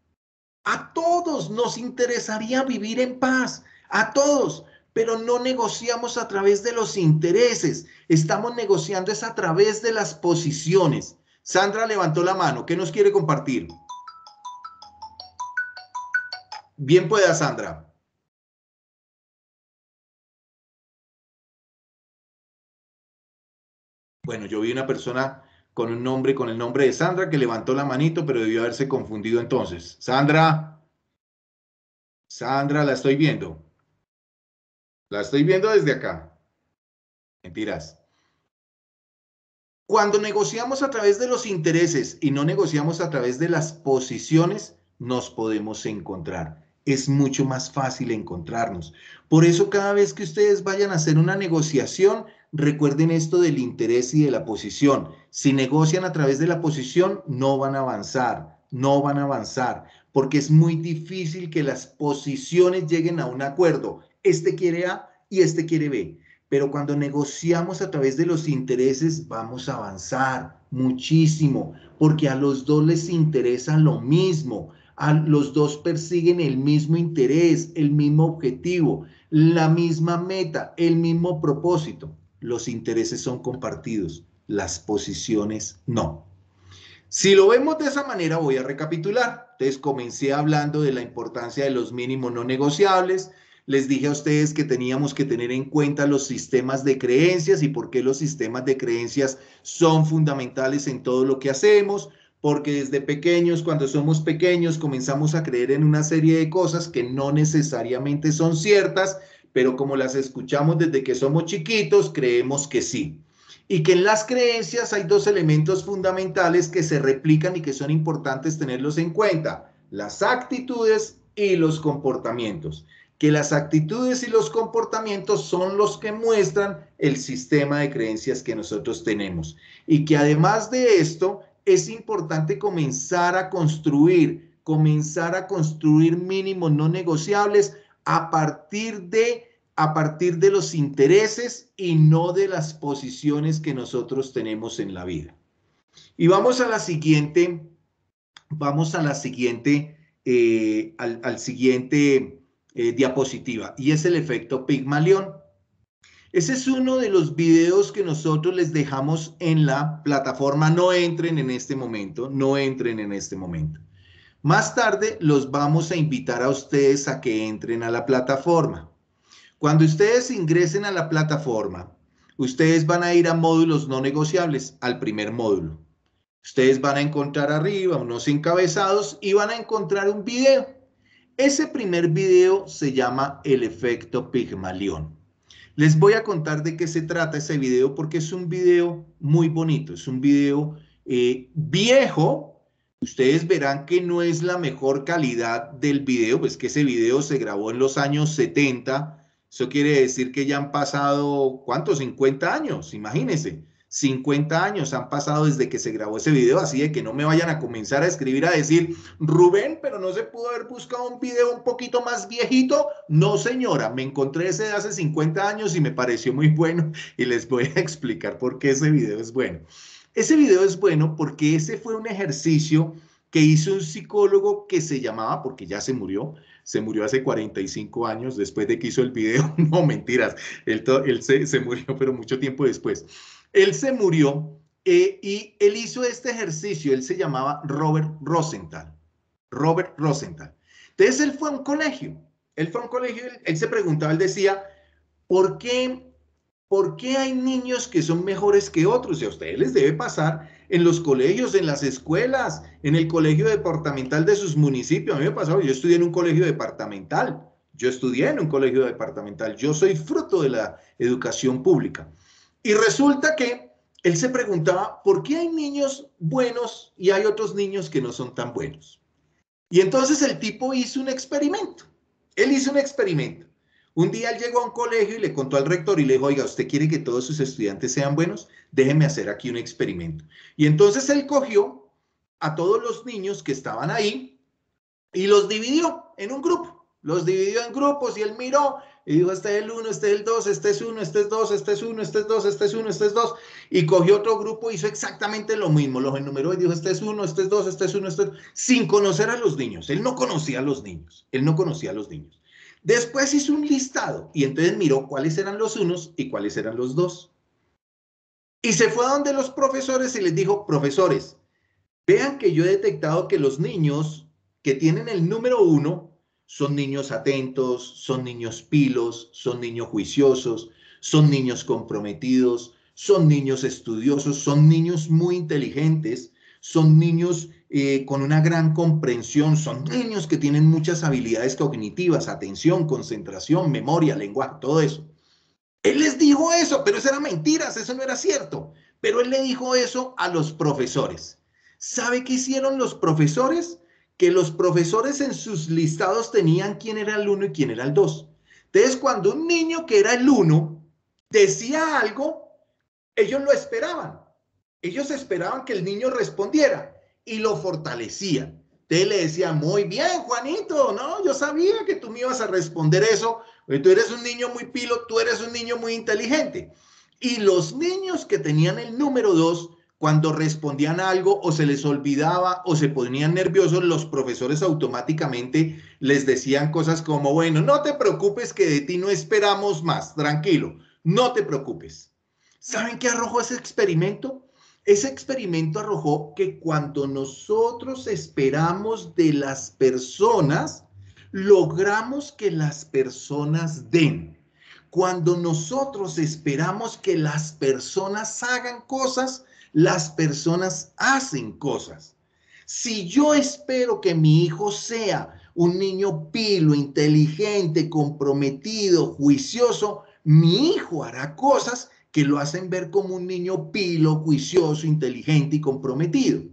A todos nos interesaría vivir en paz, a todos, pero no negociamos a través de los intereses, estamos negociando es a través de las posiciones. Sandra levantó la mano, ¿qué nos quiere compartir? Bien pueda, Sandra. Bueno, yo vi una persona con un nombre, con el nombre de Sandra, que levantó la manito, pero debió haberse confundido entonces. Sandra, Sandra, la estoy viendo. La estoy viendo desde acá. Mentiras. Cuando negociamos a través de los intereses y no negociamos a través de las posiciones, nos podemos encontrar. Es mucho más fácil encontrarnos. Por eso cada vez que ustedes vayan a hacer una negociación, recuerden esto del interés y de la posición. Si negocian a través de la posición, no van a avanzar, no van a avanzar, porque es muy difícil que las posiciones lleguen a un acuerdo. Este quiere A y este quiere B. Pero cuando negociamos a través de los intereses, vamos a avanzar muchísimo, porque a los dos les interesa lo mismo. A los dos persiguen el mismo interés, el mismo objetivo, la misma meta, el mismo propósito. Los intereses son compartidos, las posiciones no. Si lo vemos de esa manera, voy a recapitular. Entonces, comencé hablando de la importancia de los mínimos no negociables. Les dije a ustedes que teníamos que tener en cuenta los sistemas de creencias y por qué los sistemas de creencias son fundamentales en todo lo que hacemos. Porque desde pequeños, cuando somos pequeños, comenzamos a creer en una serie de cosas que no necesariamente son ciertas, pero como las escuchamos desde que somos chiquitos, creemos que sí. Y que en las creencias hay dos elementos fundamentales que se replican y que son importantes tenerlos en cuenta: las actitudes y los comportamientos. Que las actitudes y los comportamientos son los que muestran el sistema de creencias que nosotros tenemos. Y que además de esto, es importante comenzar a construir, comenzar a construir mínimos no negociables a partir de, a partir de los intereses y no de las posiciones que nosotros tenemos en la vida. Y vamos a la siguiente, vamos a la siguiente, eh, al, al siguiente eh, diapositiva, y es el efecto Pigmalión. Ese es uno de los videos que nosotros les dejamos en la plataforma. No entren en este momento, no entren en este momento. Más tarde los vamos a invitar a ustedes a que entren a la plataforma. Cuando ustedes ingresen a la plataforma, ustedes van a ir a módulos no negociables, al primer módulo. Ustedes van a encontrar arriba unos encabezados y van a encontrar un video. Ese primer video se llama el efecto Pigmalión. Les voy a contar de qué se trata ese video porque es un video muy bonito, es un video eh, viejo. Ustedes verán que no es la mejor calidad del video, pues que ese video se grabó en los años setenta. Eso quiere decir que ya han pasado, ¿cuántos? cincuenta años, imagínense. cincuenta años han pasado desde que se grabó ese video, así de que no me vayan a comenzar a escribir a decir, Rubén, pero no se pudo haber buscado un video un poquito más viejito. No, señora, me encontré ese de hace cincuenta años y me pareció muy bueno y les voy a explicar por qué ese video es bueno. Ese video es bueno porque ese fue un ejercicio que hizo un psicólogo que se llamaba, porque ya se murió, se murió hace cuarenta y cinco años después de que hizo el video. No, mentiras, él, él se, se murió, pero mucho tiempo después. Él se murió eh, y él hizo este ejercicio. Él se llamaba Robert Rosenthal. Robert Rosenthal. Entonces él fue a un colegio. Él fue a un colegio, él, él se preguntaba, él decía, ¿por qué, ¿por qué hay niños que son mejores que otros? Y a ustedes les debe pasar en los colegios, en las escuelas, en el colegio departamental de sus municipios. A mí me pasó, yo estudié en un colegio departamental. Yo estudié en un colegio departamental. Yo soy fruto de la educación pública. Y resulta que él se preguntaba, ¿por qué hay niños buenos y hay otros niños que no son tan buenos? Y entonces el tipo hizo un experimento. Él hizo un experimento. Un día él llegó a un colegio y le contó al rector y le dijo, oiga, ¿usted quiere que todos sus estudiantes sean buenos? Déjeme hacer aquí un experimento. Y entonces él cogió a todos los niños que estaban ahí y los dividió en un grupo. Los dividió en grupos y él miró y dijo, este es el uno, este es el dos, este es uno, este es dos, este es uno, este es dos, este es uno, este es dos. Y cogió otro grupo y hizo exactamente lo mismo. Los enumeró y dijo, este es uno, este es dos, este es uno, este es dos, sin conocer a los niños. Él no conocía a los niños. Él no conocía a los niños. Después hizo un listado y entonces miró cuáles eran los unos y cuáles eran los dos. Y se fue a donde los profesores y les dijo, profesores, vean que yo he detectado que los niños que tienen el número uno son niños atentos, son niños pilos, son niños juiciosos, son niños comprometidos, son niños estudiosos, son niños muy inteligentes, son niños eh, con una gran comprensión, son niños que tienen muchas habilidades cognitivas, atención, concentración, memoria, lenguaje, todo eso. Él les dijo eso, pero eso era mentiras, eso no era cierto. Pero él le dijo eso a los profesores. ¿Sabe qué hicieron los profesores? Que los profesores en sus listados tenían quién era el uno y quién era el dos. Entonces, cuando un niño que era el uno decía algo, ellos lo esperaban. Ellos esperaban que el niño respondiera y lo fortalecían. Entonces le decían, muy bien, Juanito, no, yo sabía que tú me ibas a responder eso. Tú eres un niño muy pilo, tú eres un niño muy inteligente. Y los niños que tenían el número dos, cuando respondían algo o se les olvidaba o se ponían nerviosos, los profesores automáticamente les decían cosas como, bueno, no te preocupes que de ti no esperamos más, tranquilo, no te preocupes. ¿Saben qué arrojó ese experimento? Ese experimento arrojó que cuando nosotros esperamos de las personas, logramos que las personas den. Cuando nosotros esperamos que las personas hagan cosas, las personas hacen cosas. Si yo espero que mi hijo sea un niño pilo, inteligente, comprometido, juicioso, mi hijo hará cosas que lo hacen ver como un niño pilo, juicioso, inteligente y comprometido.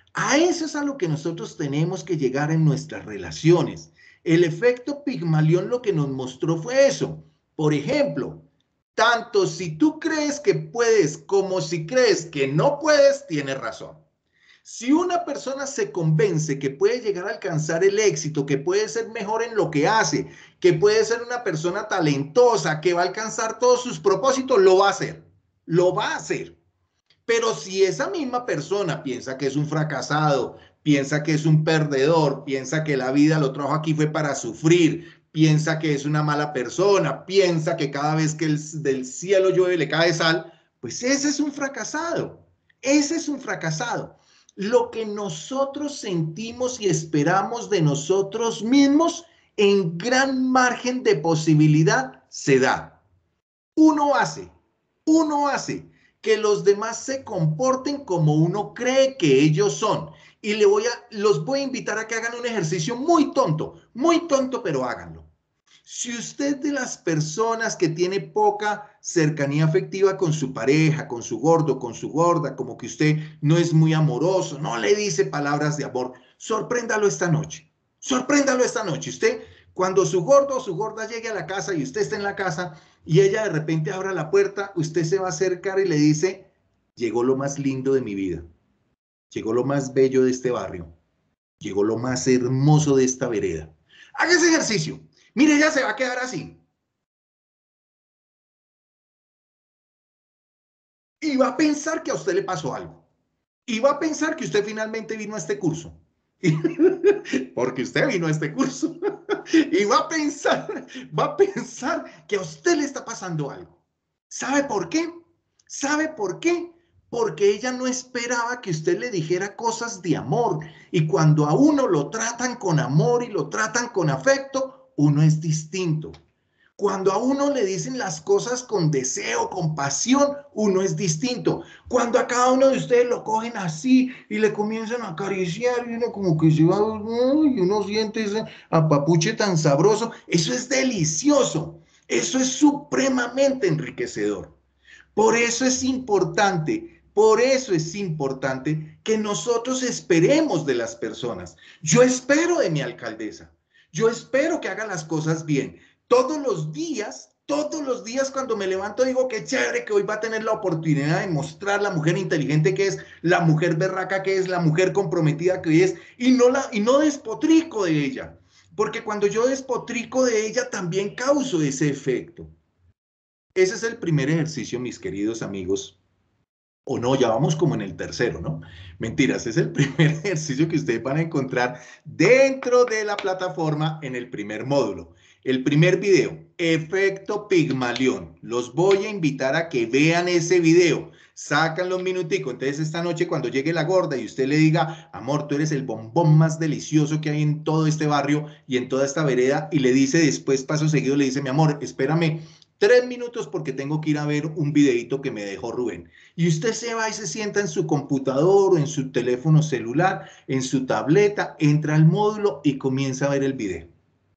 A eso es a lo que nosotros tenemos que llegar en nuestras relaciones. El efecto Pigmalión lo que nos mostró fue eso. Por ejemplo, tanto si tú crees que puedes como si crees que no puedes, tienes razón. Si una persona se convence que puede llegar a alcanzar el éxito, que puede ser mejor en lo que hace, que puede ser una persona talentosa, que va a alcanzar todos sus propósitos, lo va a hacer. Lo va a hacer. Pero si esa misma persona piensa que es un fracasado, piensa que es un perdedor, piensa que la vida lo trajo aquí fue para sufrir, piensa que es una mala persona, piensa que cada vez que el, del cielo llueve le cae sal, pues ese es un fracasado. Ese es un fracasado. Lo que nosotros sentimos y esperamos de nosotros mismos en gran margen de posibilidad se da. Uno hace, uno hace que los demás se comporten como uno cree que ellos son. Y le voy a, los voy a invitar a que hagan un ejercicio muy tonto, muy tonto, pero háganlo. Si usted de las personas que tiene poca cercanía afectiva con su pareja, con su gordo, con su gorda, como que usted no es muy amoroso, no le dice palabras de amor, sorpréndalo esta noche. Sorpréndalo esta noche. Usted, cuando su gordo o su gorda llegue a la casa y usted esté en la casa y ella de repente abra la puerta, usted se va a acercar y le dice, llegó lo más lindo de mi vida. Llegó lo más bello de este barrio. Llegó lo más hermoso de esta vereda. Haga ese ejercicio. Mire, ella se va a quedar así. Y va a pensar que a usted le pasó algo. Y va a pensar que usted finalmente vino a este curso. Porque usted vino a este curso. Y va a pensar, va a pensar que a usted le está pasando algo. ¿Sabe por qué? ¿Sabe por qué? Porque ella no esperaba que usted le dijera cosas de amor. Y cuando a uno lo tratan con amor y lo tratan con afecto, uno es distinto. Cuando a uno le dicen las cosas con deseo, con pasión, uno es distinto. Cuando a cada uno de ustedes lo cogen así y le comienzan a acariciar y uno como que se va, y uno siente ese apapuche tan sabroso, eso es delicioso. Eso es supremamente enriquecedor. Por eso es importante, por eso es importante que nosotros esperemos de las personas. Yo espero de mi alcaldesa. Yo espero que haga las cosas bien. Todos los días, todos los días cuando me levanto digo qué chévere que hoy va a tener la oportunidad de mostrar la mujer inteligente que es, la mujer berraca que es, la mujer comprometida que es, y no, la, y no despotrico de ella. Porque cuando yo despotrico de ella también causo ese efecto. Ese es el primer ejercicio, mis queridos amigos. O no, ya vamos como en el tercero, ¿no? Mentiras, es el primer ejercicio que ustedes van a encontrar dentro de la plataforma en el primer módulo. El primer video, efecto Pigmalión. Los voy a invitar a que vean ese video. Sácanlo un minutico. Entonces esta noche cuando llegue la gorda y usted le diga, amor, tú eres el bombón más delicioso que hay en todo este barrio y en toda esta vereda, y le dice después, paso seguido, le dice, mi amor, espérame tres minutos porque tengo que ir a ver un videito que me dejó Rubén. Y usted se va y se sienta en su computador o en su teléfono celular, en su tableta, entra al módulo y comienza a ver el video.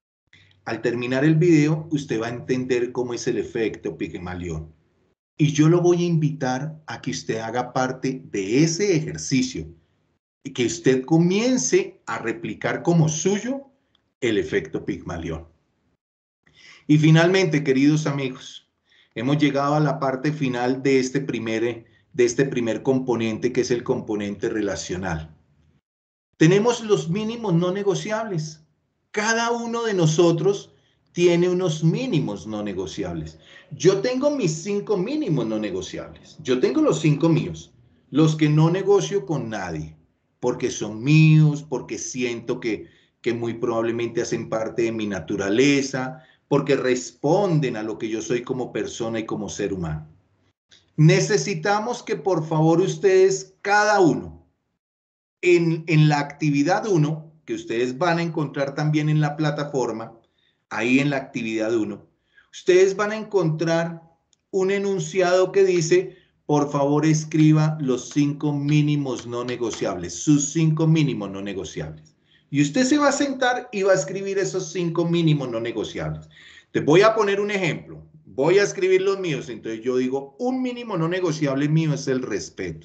Al terminar el video, usted va a entender cómo es el efecto Pigmalión. Y yo lo voy a invitar a que usted haga parte de ese ejercicio y que usted comience a replicar como suyo el efecto Pigmalión. Y finalmente, queridos amigos, Hemos llegado a la parte final de este primer, de este primer componente, que es el componente relacional. Tenemos los mínimos no negociables. Cada uno de nosotros tiene unos mínimos no negociables. Yo tengo mis cinco mínimos no negociables. Yo tengo los cinco míos, los que no negocio con nadie, porque son míos, porque siento que, que muy probablemente hacen parte de mi naturaleza, porque responden a lo que yo soy como persona y como ser humano. Necesitamos que por favor ustedes, cada uno, en, en la actividad uno, que ustedes van a encontrar también en la plataforma, ahí en la actividad uno, ustedes van a encontrar un enunciado que dice, por favor escriba los cinco mínimos no negociables, sus cinco mínimos no negociables. Y usted se va a sentar y va a escribir esos cinco mínimos no negociables. Te voy a poner un ejemplo. Voy a escribir los míos. Entonces yo digo, un mínimo no negociable mío es el respeto.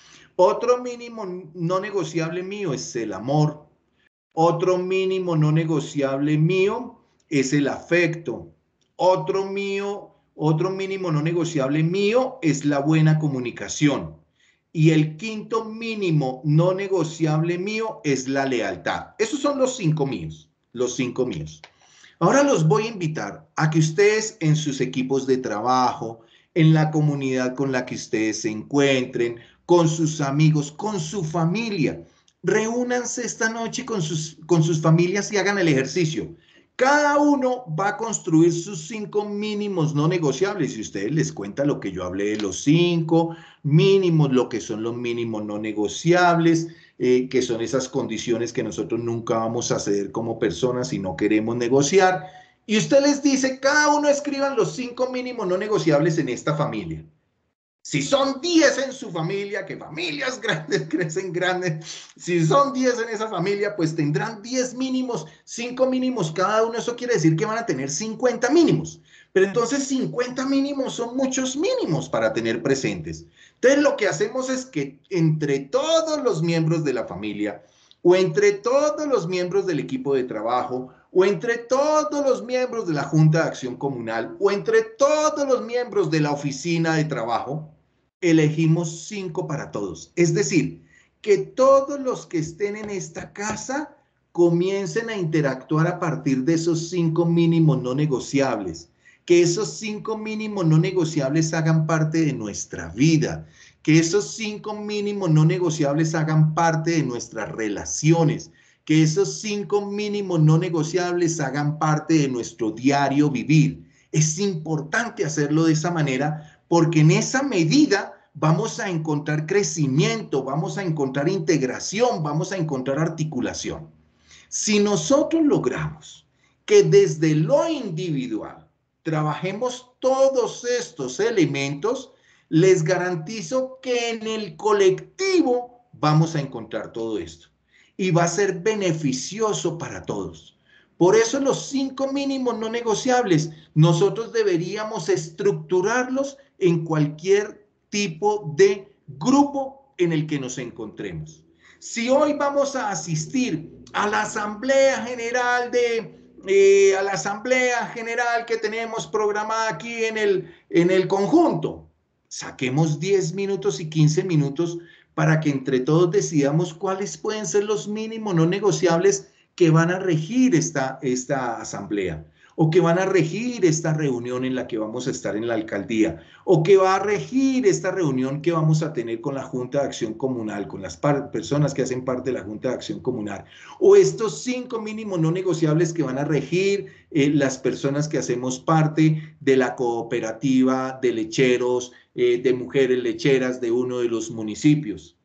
Otro mínimo no negociable mío es el amor. Otro mínimo no negociable mío es el afecto. Otro mío, otro mínimo no negociable mío es la buena comunicación. Y el quinto mínimo no negociable mío es la lealtad. Esos son los cinco míos, los cinco míos. Ahora los voy a invitar a que ustedes en sus equipos de trabajo, en la comunidad con la que ustedes se encuentren, con sus amigos, con su familia, reúnanse esta noche con sus, con sus familias y hagan el ejercicio. Cada uno va a construir sus cinco mínimos no negociables y ustedes les cuenta lo que yo hablé de los cinco mínimos, lo que son los mínimos no negociables, eh, que son esas condiciones que nosotros nunca vamos a ceder como personas si no queremos negociar. Y usted les dice, cada uno escriban los cinco mínimos no negociables en esta familia. Si son diez en su familia, que familias grandes crecen grandes, si son diez en esa familia, pues tendrán diez mínimos, cinco mínimos cada uno. Eso quiere decir que van a tener cincuenta mínimos. Pero entonces cincuenta mínimos son muchos mínimos para tener presentes. Entonces lo que hacemos es que entre todos los miembros de la familia, o entre todos los miembros del equipo de trabajo, o entre todos los miembros de la Junta de Acción Comunal, o entre todos los miembros de la oficina de trabajo, elegimos cinco para todos. Es decir, que todos los que estén en esta casa comiencen a interactuar a partir de esos cinco mínimos no negociables. Que esos cinco mínimos no negociables hagan parte de nuestra vida. Que esos cinco mínimos no negociables hagan parte de nuestras relaciones. Que esos cinco mínimos no negociables hagan parte de nuestro diario vivir. Es importante hacerlo de esa manera porque en esa medida vamos a encontrar crecimiento, vamos a encontrar integración, vamos a encontrar articulación. Si nosotros logramos que desde lo individual trabajemos todos estos elementos, les garantizo que en el colectivo vamos a encontrar todo esto y va a ser beneficioso para todos. Por eso los cinco mínimos no negociables, nosotros deberíamos estructurarlos en cualquier tipo de grupo en el que nos encontremos. Si hoy vamos a asistir a la asamblea general de, eh, a la asamblea general que tenemos programada aquí en el, en el conjunto, saquemos diez minutos y quince minutos para que entre todos decidamos cuáles pueden ser los mínimos no negociables que van a regir esta, esta asamblea, o que van a regir esta reunión en la que vamos a estar en la alcaldía, o que va a regir esta reunión que vamos a tener con la Junta de Acción Comunal, con las personas que hacen parte de la Junta de Acción Comunal, o estos cinco mínimos no negociables que van a regir eh, las personas que hacemos parte de la cooperativa de lecheros, eh, de mujeres lecheras de uno de los municipios.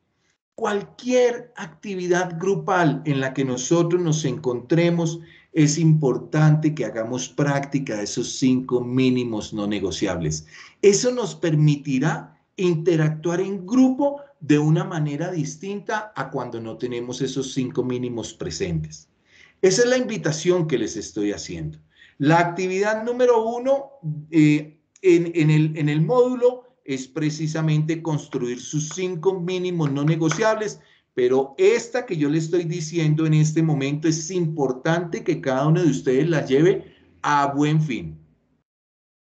Cualquier actividad grupal en la que nosotros nos encontremos, es importante que hagamos práctica de esos cinco mínimos no negociables. Eso nos permitirá interactuar en grupo de una manera distinta a cuando no tenemos esos cinco mínimos presentes. Esa es la invitación que les estoy haciendo. La actividad número uno eh, en, en, el, en el módulo es precisamente construir sus cinco mínimos no negociables, pero esta que yo le estoy diciendo en este momento es importante que cada uno de ustedes la lleve a buen fin.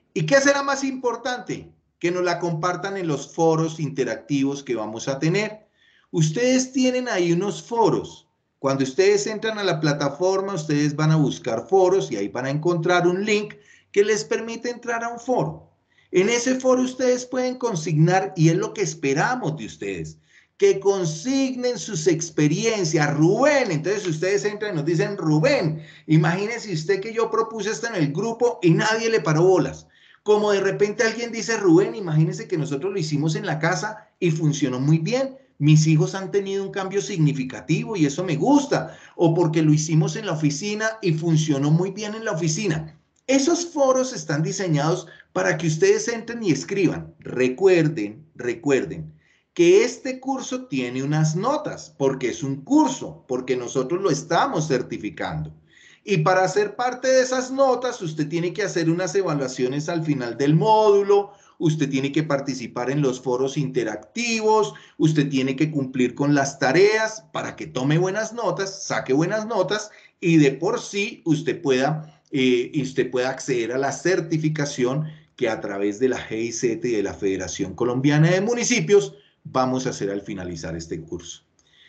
¿Y qué será más importante? Que nos la compartan en los foros interactivos que vamos a tener. Ustedes tienen ahí unos foros. Cuando ustedes entran a la plataforma, ustedes van a buscar foros y ahí van a encontrar un link que les permite entrar a un foro. En ese foro ustedes pueden consignar, y es lo que esperamos de ustedes, que consignen sus experiencias. Rubén, entonces ustedes entran y nos dicen, Rubén, imagínese usted que yo propuse esto en el grupo y nadie le paró bolas. Como de repente alguien dice, Rubén, imagínese que nosotros lo hicimos en la casa y funcionó muy bien. Mis hijos han tenido un cambio significativo y eso me gusta. O porque lo hicimos en la oficina y funcionó muy bien en la oficina. Esos foros están diseñados para que ustedes entren y escriban. Recuerden, recuerden que este curso tiene unas notas, porque es un curso, porque nosotros lo estamos certificando. Y para ser parte de esas notas, usted tiene que hacer unas evaluaciones al final del módulo, usted tiene que participar en los foros interactivos, usted tiene que cumplir con las tareas para que tome buenas notas, saque buenas notas y de por sí usted pueda, eh, usted pueda acceder a la certificación que a través de la G I Z y de la Federación Colombiana de Municipios vamos a hacer al finalizar este curso.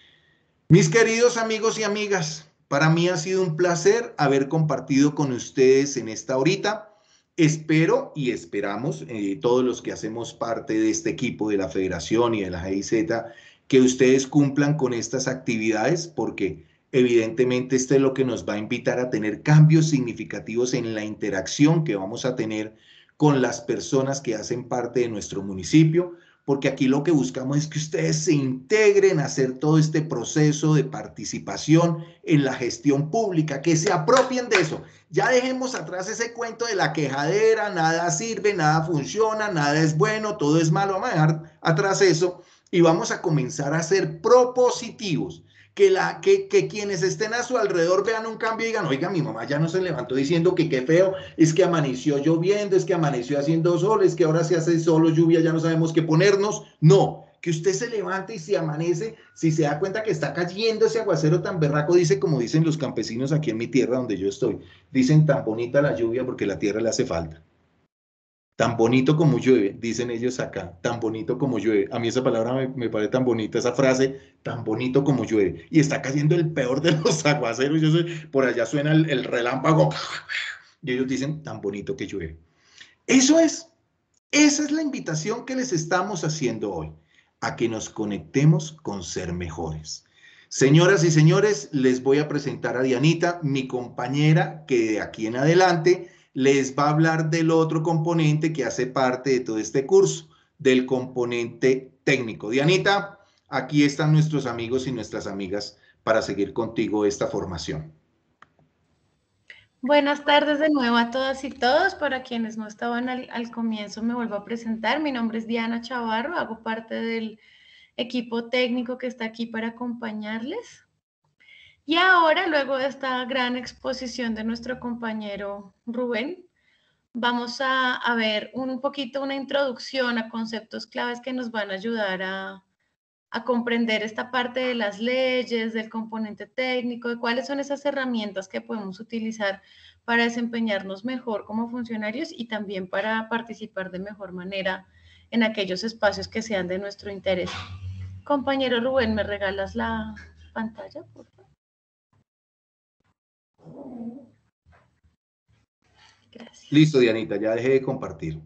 Mis queridos amigos y amigas, para mí ha sido un placer haber compartido con ustedes en esta horita. Espero y esperamos, eh, todos los que hacemos parte de este equipo de la Federación y de la G I Z, que ustedes cumplan con estas actividades, porque evidentemente esto es lo que nos va a invitar a tener cambios significativos en la interacción que vamos a tener con las personas que hacen parte de nuestro municipio, porque aquí lo que buscamos es que ustedes se integren a hacer todo este proceso de participación en la gestión pública, que se apropien de eso. Ya dejemos atrás ese cuento de la quejadera, nada sirve, nada funciona, nada es bueno, todo es malo. Vamos a dejar atrás eso y vamos a comenzar a ser propositivos. Que, la, que, que quienes estén a su alrededor vean un cambio y digan, oiga, mi mamá ya no se levantó diciendo que qué feo, es que amaneció lloviendo, es que amaneció haciendo sol, es que ahora se hace sol o lluvia, ya no sabemos qué ponernos. No, que usted se levante y se amanece, si se da cuenta que está cayendo ese aguacero tan berraco, dice como dicen los campesinos aquí en mi tierra donde yo estoy, dicen tan bonita la lluvia porque la tierra le hace falta. Tan bonito como llueve, dicen ellos acá, tan bonito como llueve. A mí esa palabra me, me parece tan bonita, esa frase, tan bonito como llueve. Y está cayendo el peor de los aguaceros. Yo sé, por allá suena el, el relámpago. Y ellos dicen, tan bonito que llueve. Eso es, esa es la invitación que les estamos haciendo hoy, a que nos conectemos con ser mejores. Señoras y señores, les voy a presentar a Dianita, mi compañera, que de aquí en adelante les va a hablar del otro componente que hace parte de todo este curso, del componente técnico. Dianita, aquí están nuestros amigos y nuestras amigas para seguir contigo esta formación. Buenas tardes de nuevo a todas y todos. Para quienes no estaban al, al comienzo, me vuelvo a presentar. Mi nombre es Diana Chavarro, hago parte del equipo técnico que está aquí para acompañarles. Y ahora, luego de esta gran exposición de nuestro compañero Rubén, vamos a, a ver un poquito una introducción a conceptos claves que nos van a ayudar a, a comprender esta parte de las leyes, del componente técnico, de cuáles son esas herramientas que podemos utilizar para desempeñarnos mejor como funcionarios y también para participar de mejor manera en aquellos espacios que sean de nuestro interés. Compañero Rubén, ¿me regalas la pantalla, por favor? Gracias. Listo, Dianita, ya dejé de compartir.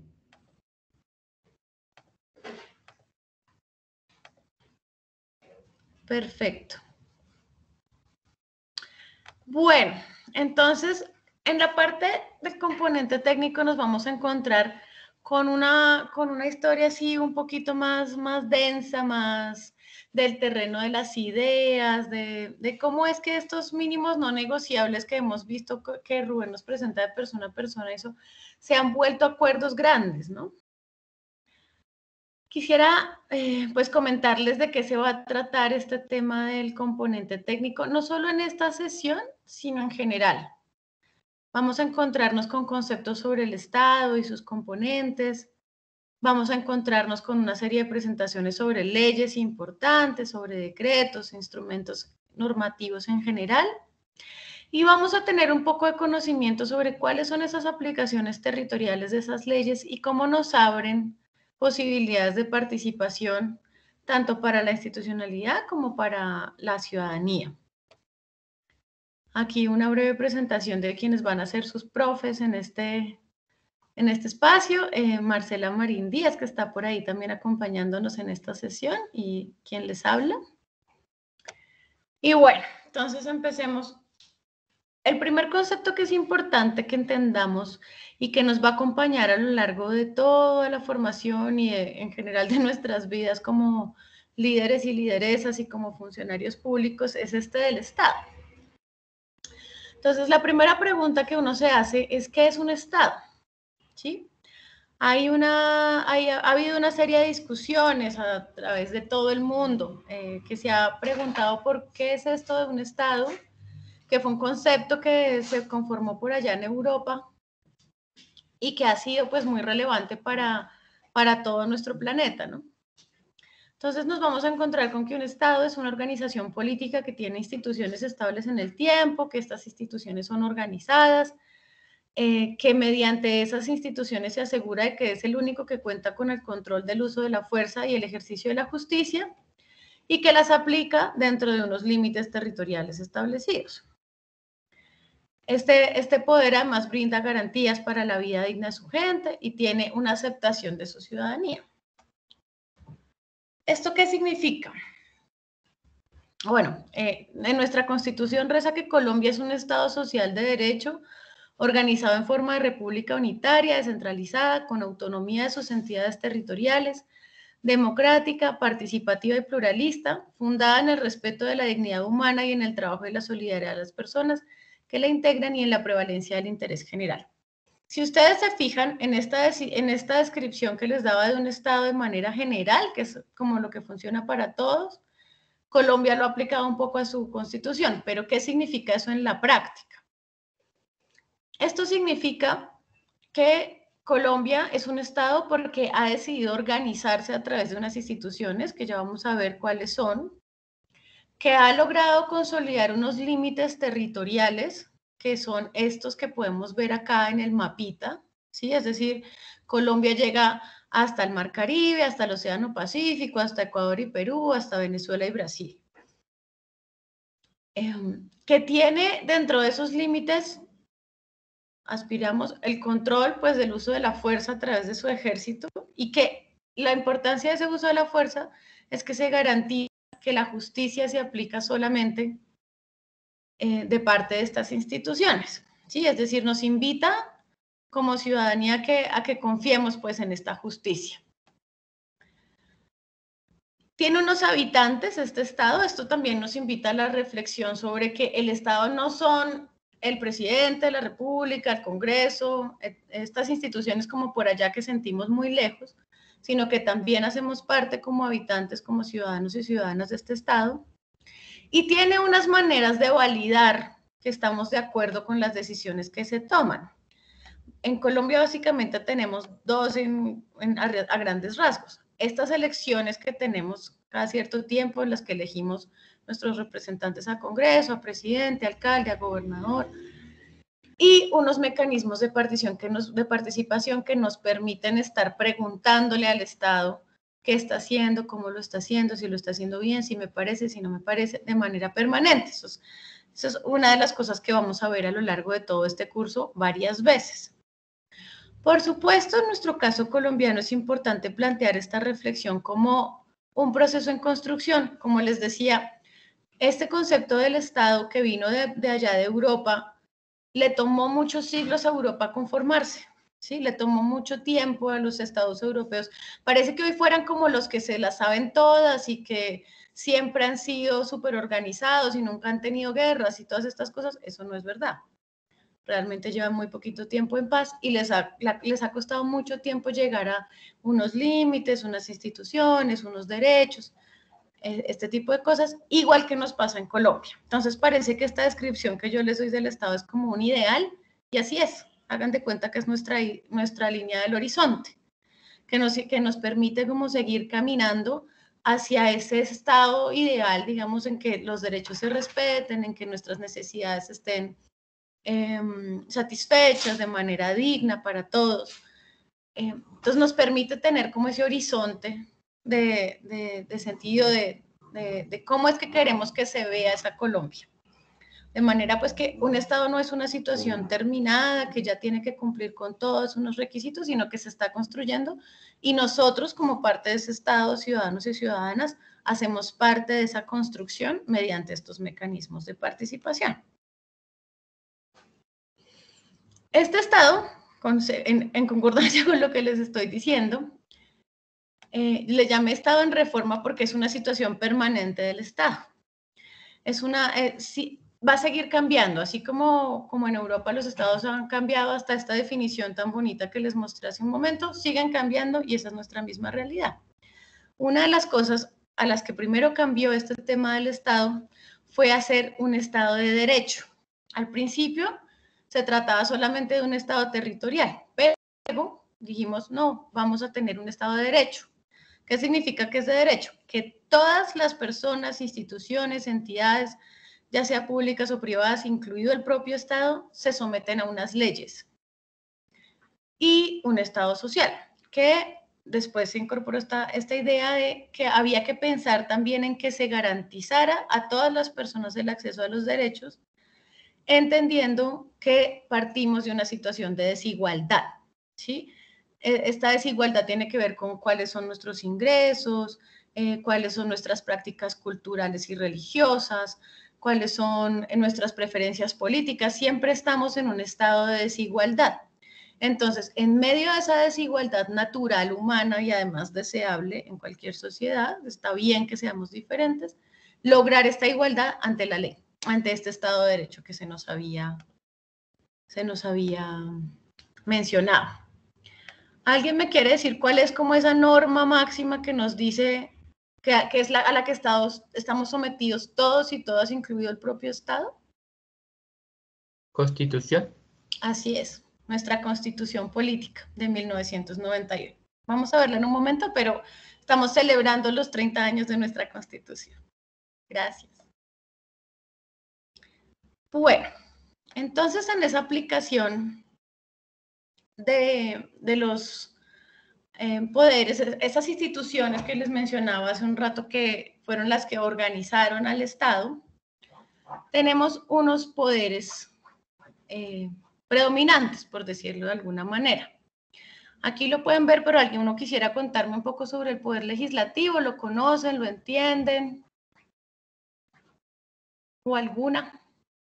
Perfecto. Bueno, entonces, en la parte del componente técnico nos vamos a encontrar con una, con una historia así un poquito más, más densa, más del terreno de las ideas, de, de cómo es que estos mínimos no negociables que hemos visto que Rubén nos presenta de persona a persona, eso se han vuelto acuerdos grandes, ¿no? Quisiera eh, pues comentarles de qué se va a tratar este tema del componente técnico, no solo en esta sesión, sino en general. Vamos a encontrarnos con conceptos sobre el Estado y sus componentes. Vamos a encontrarnos con una serie de presentaciones sobre leyes importantes, sobre decretos, instrumentos normativos en general. y vamos a tener un poco de conocimiento sobre cuáles son esas aplicaciones territoriales de esas leyes y cómo nos abren posibilidades de participación tanto para la institucionalidad como para la ciudadanía. Aquí una breve presentación de quienes van a ser sus profes en este, en este espacio. Eh, Marcela Marín Díaz, que está por ahí también acompañándonos en esta sesión, y quien les habla. Y bueno, entonces empecemos. El primer concepto que es importante que entendamos y que nos va a acompañar a lo largo de toda la formación y de, en general de nuestras vidas como líderes y lideresas y como funcionarios públicos es este del Estado. Entonces, la primera pregunta que uno se hace es ¿qué es un Estado? ¿Sí? Hay una, hay, ha habido una serie de discusiones a través de todo el mundo eh, que se ha preguntado por qué es esto de un Estado, que fue un concepto que se conformó por allá en Europa y que ha sido pues muy relevante para, para todo nuestro planeta, ¿no? Entonces nos vamos a encontrar con que un Estado es una organización política que tiene instituciones estables en el tiempo, que estas instituciones son organizadas, eh, que mediante esas instituciones se asegura de que es el único que cuenta con el control del uso de la fuerza y el ejercicio de la justicia y que las aplica dentro de unos límites territoriales establecidos. Este, este poder además brinda garantías para la vida digna de su gente y tiene una aceptación de su ciudadanía. ¿Esto qué significa? Bueno, eh, en nuestra Constitución reza que Colombia es un Estado social de derecho, organizado en forma de república unitaria, descentralizada, con autonomía de sus entidades territoriales, democrática, participativa y pluralista, fundada en el respeto de la dignidad humana y en el trabajo y la solidaridad de las personas que la integran y en la prevalencia del interés general. Si ustedes se fijan en esta, en esta descripción que les daba de un Estado de manera general, que es como lo que funciona para todos, Colombia lo ha aplicado un poco a su Constitución, pero ¿qué significa eso en la práctica? Esto significa que Colombia es un Estado porque ha decidido organizarse a través de unas instituciones, que ya vamos a ver cuáles son, que ha logrado consolidar unos límites territoriales, que son estos que podemos ver acá en el mapita, ¿sí? Es decir, Colombia llega hasta el Mar Caribe, hasta el Océano Pacífico, hasta Ecuador y Perú, hasta Venezuela y Brasil. Eh, que tiene dentro de esos límites, aspiramos el control pues, del uso de la fuerza a través de su ejército y que la importancia de ese uso de la fuerza es que se garantiza que la justicia se aplica solamente eh, de parte de estas instituciones, ¿sí? Es decir, nos invita como ciudadanía que, a que confiemos pues en esta justicia. Tiene unos habitantes este Estado, esto también nos invita a la reflexión sobre que el Estado no son el presidente de la República, el Congreso, estas instituciones como por allá que sentimos muy lejos, sino que también hacemos parte como habitantes, como ciudadanos y ciudadanas de este Estado, y tiene unas maneras de validar que estamos de acuerdo con las decisiones que se toman. En Colombia básicamente tenemos dos en, en, a, a grandes rasgos. Estas elecciones que tenemos cada cierto tiempo en las que elegimos nuestros representantes a Congreso, a presidente, alcalde, a gobernador, y unos mecanismos de participación, que nos, de participación que nos permiten estar preguntándole al Estado qué está haciendo, cómo lo está haciendo, si lo está haciendo bien, si me parece, si no me parece, de manera permanente. Eso es, eso es una de las cosas que vamos a ver a lo largo de todo este curso varias veces. Por supuesto, en nuestro caso colombiano es importante plantear esta reflexión como un proceso en construcción. Como les decía, este concepto del Estado que vino de, de allá de Europa, le tomó muchos siglos a Europa conformarse, ¿sí? Le tomó mucho tiempo a los estados europeos. Parece que hoy fueran como los que se las saben todas y que siempre han sido súper organizados y nunca han tenido guerras y todas estas cosas. Eso no es verdad. Realmente llevan muy poquito tiempo en paz y les ha, les ha costado mucho tiempo llegar a unos límites, unas instituciones, unos derechos, este tipo de cosas, igual que nos pasa en Colombia. Entonces parece que esta descripción que yo les doy del Estado es como un ideal, y así es. Hagan de cuenta que es nuestra, nuestra línea del horizonte, que nos, que nos permite como seguir caminando hacia ese estado ideal, digamos, en que los derechos se respeten, en que nuestras necesidades estén eh, satisfechas de manera digna para todos. Eh, entonces nos permite tener como ese horizonte de, de, de sentido de, de, de cómo es que queremos que se vea esa Colombia. De manera pues que un Estado no es una situación terminada, que ya tiene que cumplir con todos unos requisitos, sino que se está construyendo y nosotros como parte de ese Estado, ciudadanos y ciudadanas, hacemos parte de esa construcción mediante estos mecanismos de participación. Este Estado, en, en concordancia con lo que les estoy diciendo, eh, le llamé Estado en reforma porque es una situación permanente del Estado. Es una... Eh, sí, va a seguir cambiando, así como, como en Europa los estados han cambiado hasta esta definición tan bonita que les mostré hace un momento, siguen cambiando y esa es nuestra misma realidad. Una de las cosas a las que primero cambió este tema del Estado fue hacer un Estado de derecho. Al principio se trataba solamente de un Estado territorial, pero luego dijimos, no, vamos a tener un Estado de derecho. ¿Qué significa que es de derecho? Que todas las personas, instituciones, entidades, ya sea públicas o privadas, incluido el propio Estado, se someten a unas leyes. Y un Estado social, que después se incorporó esta, esta idea de que había que pensar también en que se garantizara a todas las personas el acceso a los derechos, entendiendo que partimos de una situación de desigualdad, ¿sí? Esta desigualdad tiene que ver con cuáles son nuestros ingresos, eh, cuáles son nuestras prácticas culturales y religiosas, cuáles son nuestras preferencias políticas. Siempre estamos en un estado de desigualdad. Entonces, en medio de esa desigualdad natural, humana y además deseable en cualquier sociedad, está bien que seamos diferentes, lograr esta igualdad ante la ley, ante este Estado de Derecho que se nos había, se nos había mencionado. ¿Alguien me quiere decir cuál es como esa norma máxima que nos dice que, que es la, a la que estados, estamos sometidos todos y todas, incluido el propio Estado? Constitución. Así es, nuestra Constitución Política de mil novecientos noventa y uno. Vamos a verla en un momento, pero estamos celebrando los treinta años de nuestra Constitución. Gracias. Bueno, entonces en esa aplicación de, de los eh, poderes, esas instituciones que les mencionaba hace un rato que fueron las que organizaron al Estado, tenemos unos poderes eh, predominantes, por decirlo de alguna manera. Aquí lo pueden ver, pero alguien uno quisiera contarme un poco sobre el poder legislativo, ¿lo conocen, lo entienden? ¿O alguna?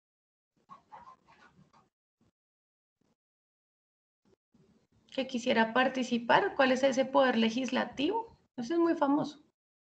Que quisiera participar. ¿Cuál es ese poder legislativo? Ese es muy famoso.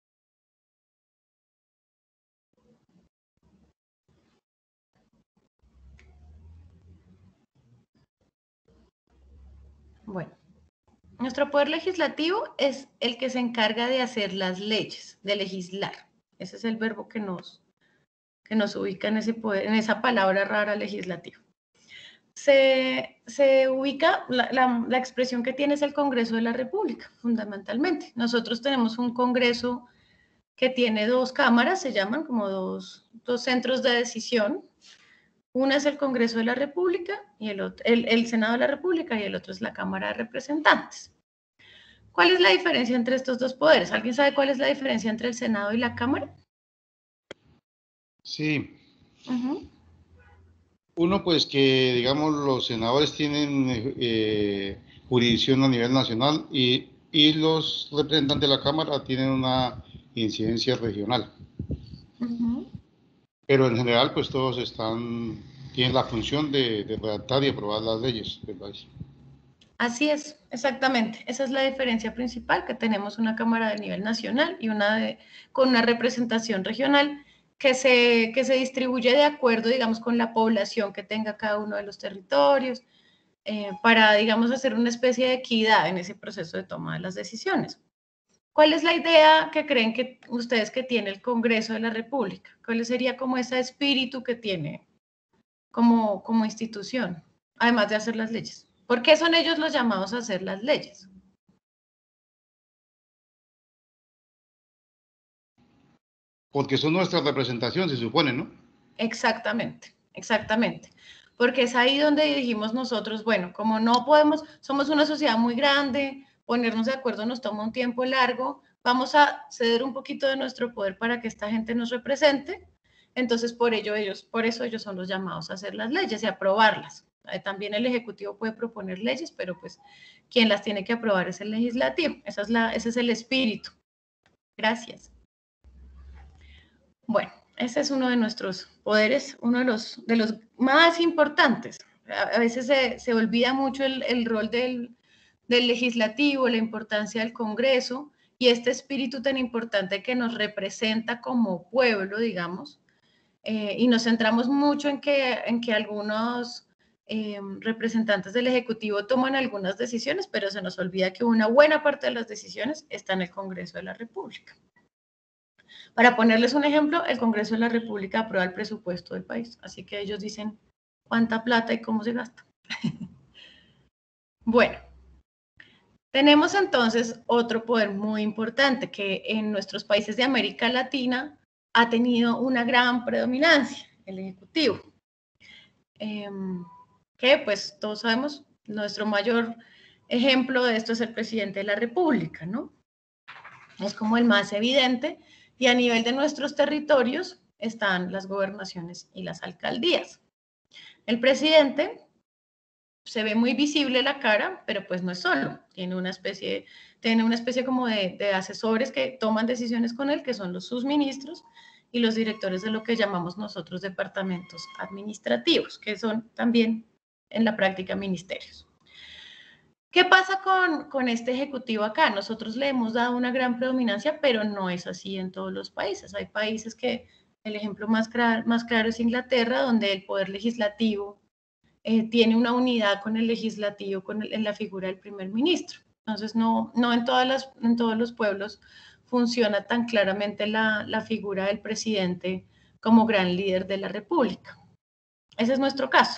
Bueno, nuestro poder legislativo es el que se encarga de hacer las leyes, de legislar. Ese es el verbo que nos, que nos ubica en, ese poder, en esa palabra rara, legislativo. Se, se ubica, la, la, la expresión que tiene es el Congreso de la República, fundamentalmente. Nosotros tenemos un Congreso que tiene dos cámaras, se llaman como dos, dos centros de decisión. Una es el Congreso de la República, y el, otro, el, el Senado de la República, y el otro es la Cámara de Representantes. ¿Cuál es la diferencia entre estos dos poderes? ¿Alguien sabe cuál es la diferencia entre el Senado y la Cámara? Sí. Uh-huh. Uno, pues que, digamos, los senadores tienen eh, jurisdicción a nivel nacional y, y los representantes de la Cámara tienen una incidencia regional. Uh-huh. Pero en general, pues todos están, tienen la función de, de redactar y aprobar las leyes del país. Así es, exactamente. Esa es la diferencia principal, que tenemos una Cámara de nivel nacional y una de, con una representación regional que se, que se distribuye de acuerdo, digamos, con la población que tenga cada uno de los territorios, eh, para, digamos, hacer una especie de equidad en ese proceso de toma de las decisiones. ¿Cuál es la idea que creen que ustedes que tiene el Congreso de la República? ¿Cuál sería como ese espíritu que tiene como, como institución, además de hacer las leyes? ¿Por qué son ellos los llamados a hacer las leyes? porque son nuestra representación, se supone, ¿no? Exactamente, exactamente. Porque es ahí donde dijimos nosotros, bueno, como no podemos, somos una sociedad muy grande, ponernos de acuerdo nos toma un tiempo largo, vamos a ceder un poquito de nuestro poder para que esta gente nos represente. Entonces, por ello ellos, por eso ellos son los llamados a hacer las leyes y aprobarlas. También el Ejecutivo puede proponer leyes, pero pues quien las tiene que aprobar es el Legislativo. Esa es la, ese es el espíritu. Gracias. Bueno, ese es uno de nuestros poderes, uno de los, de los más importantes. A, a veces se, se olvida mucho el, el rol del, del Legislativo, la importancia del Congreso y este espíritu tan importante que nos representa como pueblo, digamos, eh, y nos centramos mucho en que, en que algunos eh, representantes del Ejecutivo toman algunas decisiones, pero se nos olvida que una buena parte de las decisiones está en el Congreso de la República. Para ponerles un ejemplo, el Congreso de la República aprueba el presupuesto del país, así que ellos dicen cuánta plata y cómo se gasta. Bueno, tenemos entonces otro poder muy importante que en nuestros países de América Latina ha tenido una gran predominancia, el Ejecutivo. Eh, que pues todos sabemos, nuestro mayor ejemplo de esto es el presidente de la República, ¿no? Es como el más evidente, y a nivel de nuestros territorios están las gobernaciones y las alcaldías. El presidente se ve muy visible la cara, pero pues no es solo, tiene una especie, tiene una especie como de, de asesores que toman decisiones con él, que son los sus ministros y los directores de lo que llamamos nosotros departamentos administrativos, que son también en la práctica ministerios. ¿Qué pasa con, con este ejecutivo acá? Nosotros le hemos dado una gran predominancia, pero no es así en todos los países. Hay países que, el ejemplo más, más claro es Inglaterra, donde el poder legislativo eh, tiene una unidad con el legislativo, con el, en la figura del primer ministro. Entonces, no, no en, todas las, en todos los pueblos funciona tan claramente la, la figura del presidente como gran líder de la República. Ese es nuestro caso.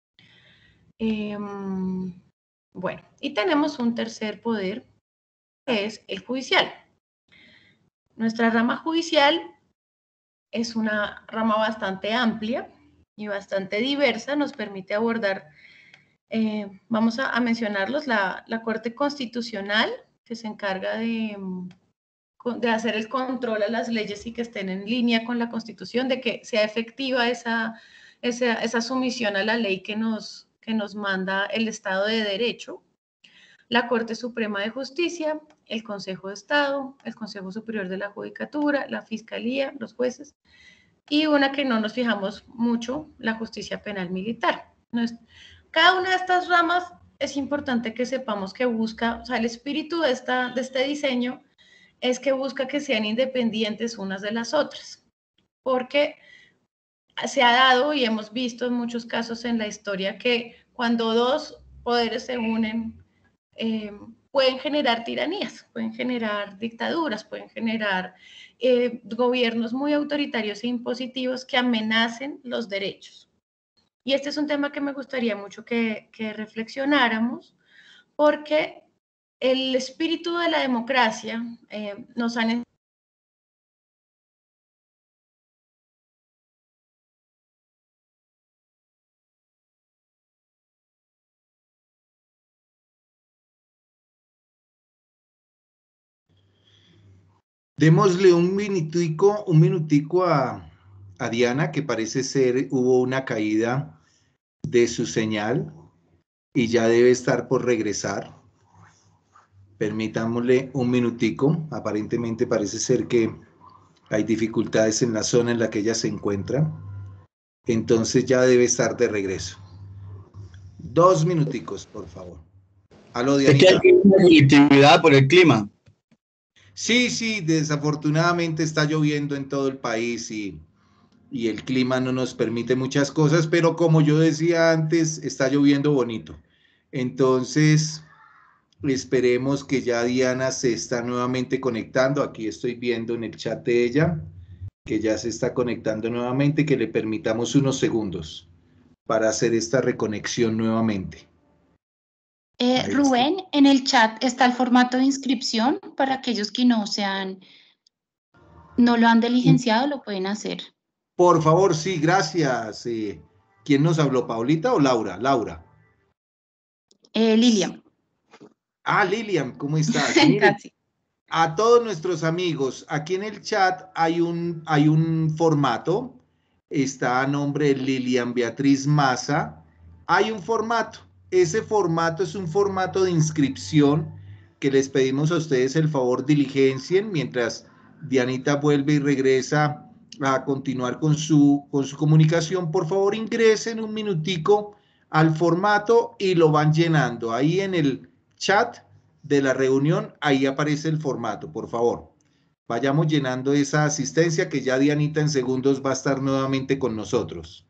Eh, Bueno, y tenemos un tercer poder, que es el judicial. Nuestra rama judicial es una rama bastante amplia y bastante diversa, nos permite abordar, eh, vamos a, a mencionarlos, la, la Corte Constitucional, que se encarga de, de hacer el control a las leyes y que estén en línea con la Constitución, de que sea efectiva esa, esa, esa sumisión a la ley que nos que nos manda el Estado de Derecho, la Corte Suprema de Justicia, el Consejo de Estado, el Consejo Superior de la Judicatura, la Fiscalía, los jueces, y una que no nos fijamos mucho, la Justicia Penal Militar. Cada una de estas ramas es importante que sepamos que busca, o sea, el espíritu de, esta, de este diseño es que busca que sean independientes unas de las otras, porque se ha dado y hemos visto en muchos casos en la historia que cuando dos poderes se unen eh, pueden generar tiranías, pueden generar dictaduras, pueden generar eh, gobiernos muy autoritarios e impositivos que amenacen los derechos. Y este es un tema que me gustaría mucho que, que reflexionáramos, porque el espíritu de la democracia eh, nos han Démosle un minutico, un minutico a, a Diana, que parece ser hubo una caída de su señal y ya debe estar por regresar. Permitámosle un minutico. Aparentemente parece ser que hay dificultades en la zona en la que ella se encuentra. Entonces ya debe estar de regreso. Dos minuticos, por favor. Aló, Dianita. Es que hay una conflictividad por el clima. Sí, sí, desafortunadamente está lloviendo en todo el país y, y el clima no nos permite muchas cosas, pero como yo decía antes, está lloviendo bonito. Entonces, esperemos que ya Diana se está nuevamente conectando. Aquí estoy viendo en el chat de ella que ya se está conectando nuevamente, que le permitamos unos segundos para hacer esta reconexión nuevamente. Eh, Rubén, en el chat está el formato de inscripción para aquellos que no se han no lo han diligenciado, lo pueden hacer. Por favor, sí, gracias. Eh, ¿quién nos habló, Paulita o Laura? Laura. Eh, Lilian. Ah, Lilian, ¿cómo estás? Miren, Casi. a todos nuestros amigos, aquí en el chat hay un, hay un formato, está a nombre de Lilian Beatriz Maza, hay un formato, ese formato es un formato de inscripción que les pedimos a ustedes el favor diligencien mientras Dianita vuelve y regresa a continuar con su, con su comunicación. Por favor, ingresen un minutico al formato y lo van llenando ahí en el chat de la reunión, ahí aparece el formato, por favor. Vayamos llenando esa asistencia que ya Dianita en segundos va a estar nuevamente con nosotros.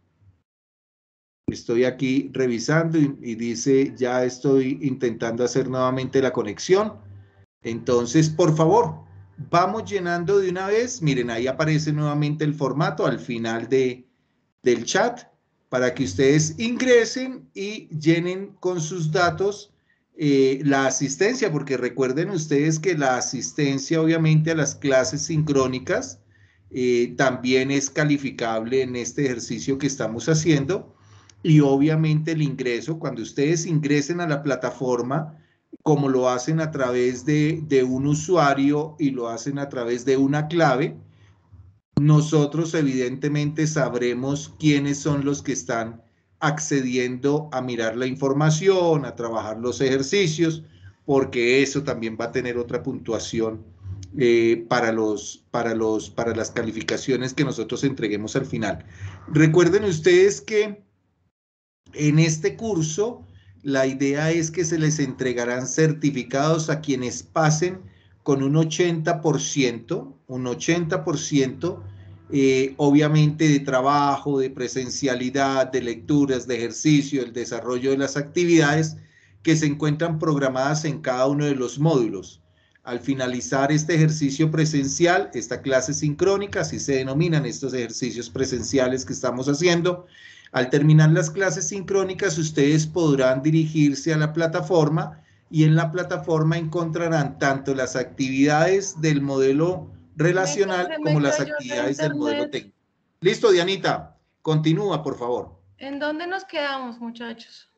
Estoy aquí revisando y, y dice, ya estoy intentando hacer nuevamente la conexión. Entonces, por favor, vamos llenando de una vez. Miren, ahí aparece nuevamente el formato al final de, del chat para que ustedes ingresen y llenen con sus datos Eh, la asistencia, porque recuerden ustedes que la asistencia obviamente a las clases sincrónicas eh, también es calificable en este ejercicio que estamos haciendo, y obviamente el ingreso, cuando ustedes ingresen a la plataforma, como lo hacen a través de, de un usuario y lo hacen a través de una clave, nosotros evidentemente sabremos quiénes son los que están accediendo a mirar la información, a trabajar los ejercicios, porque eso también va a tener otra puntuación eh, para, los, para, los, para las calificaciones que nosotros entreguemos al final. Recuerden ustedes que en este curso la idea es que se les entregarán certificados a quienes pasen con un ochenta por ciento, un ochenta por ciento Eh, obviamente de trabajo, de presencialidad, de lecturas, de ejercicio, el desarrollo de las actividades que se encuentran programadas en cada uno de los módulos. Al finalizar este ejercicio presencial, esta clase sincrónica, así se denominan estos ejercicios presenciales que estamos haciendo, al terminar las clases sincrónicas, ustedes podrán dirigirse a la plataforma y en la plataforma encontrarán tanto las actividades del modelo relacional Se me como las cayó la actividades del modelo internet. técnico. Listo, Dianita, continúa, por favor. ¿En dónde nos quedamos, muchachos?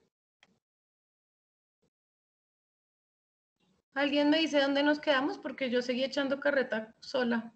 ¿Alguien me dice dónde nos quedamos? Porque yo seguí echando carreta sola.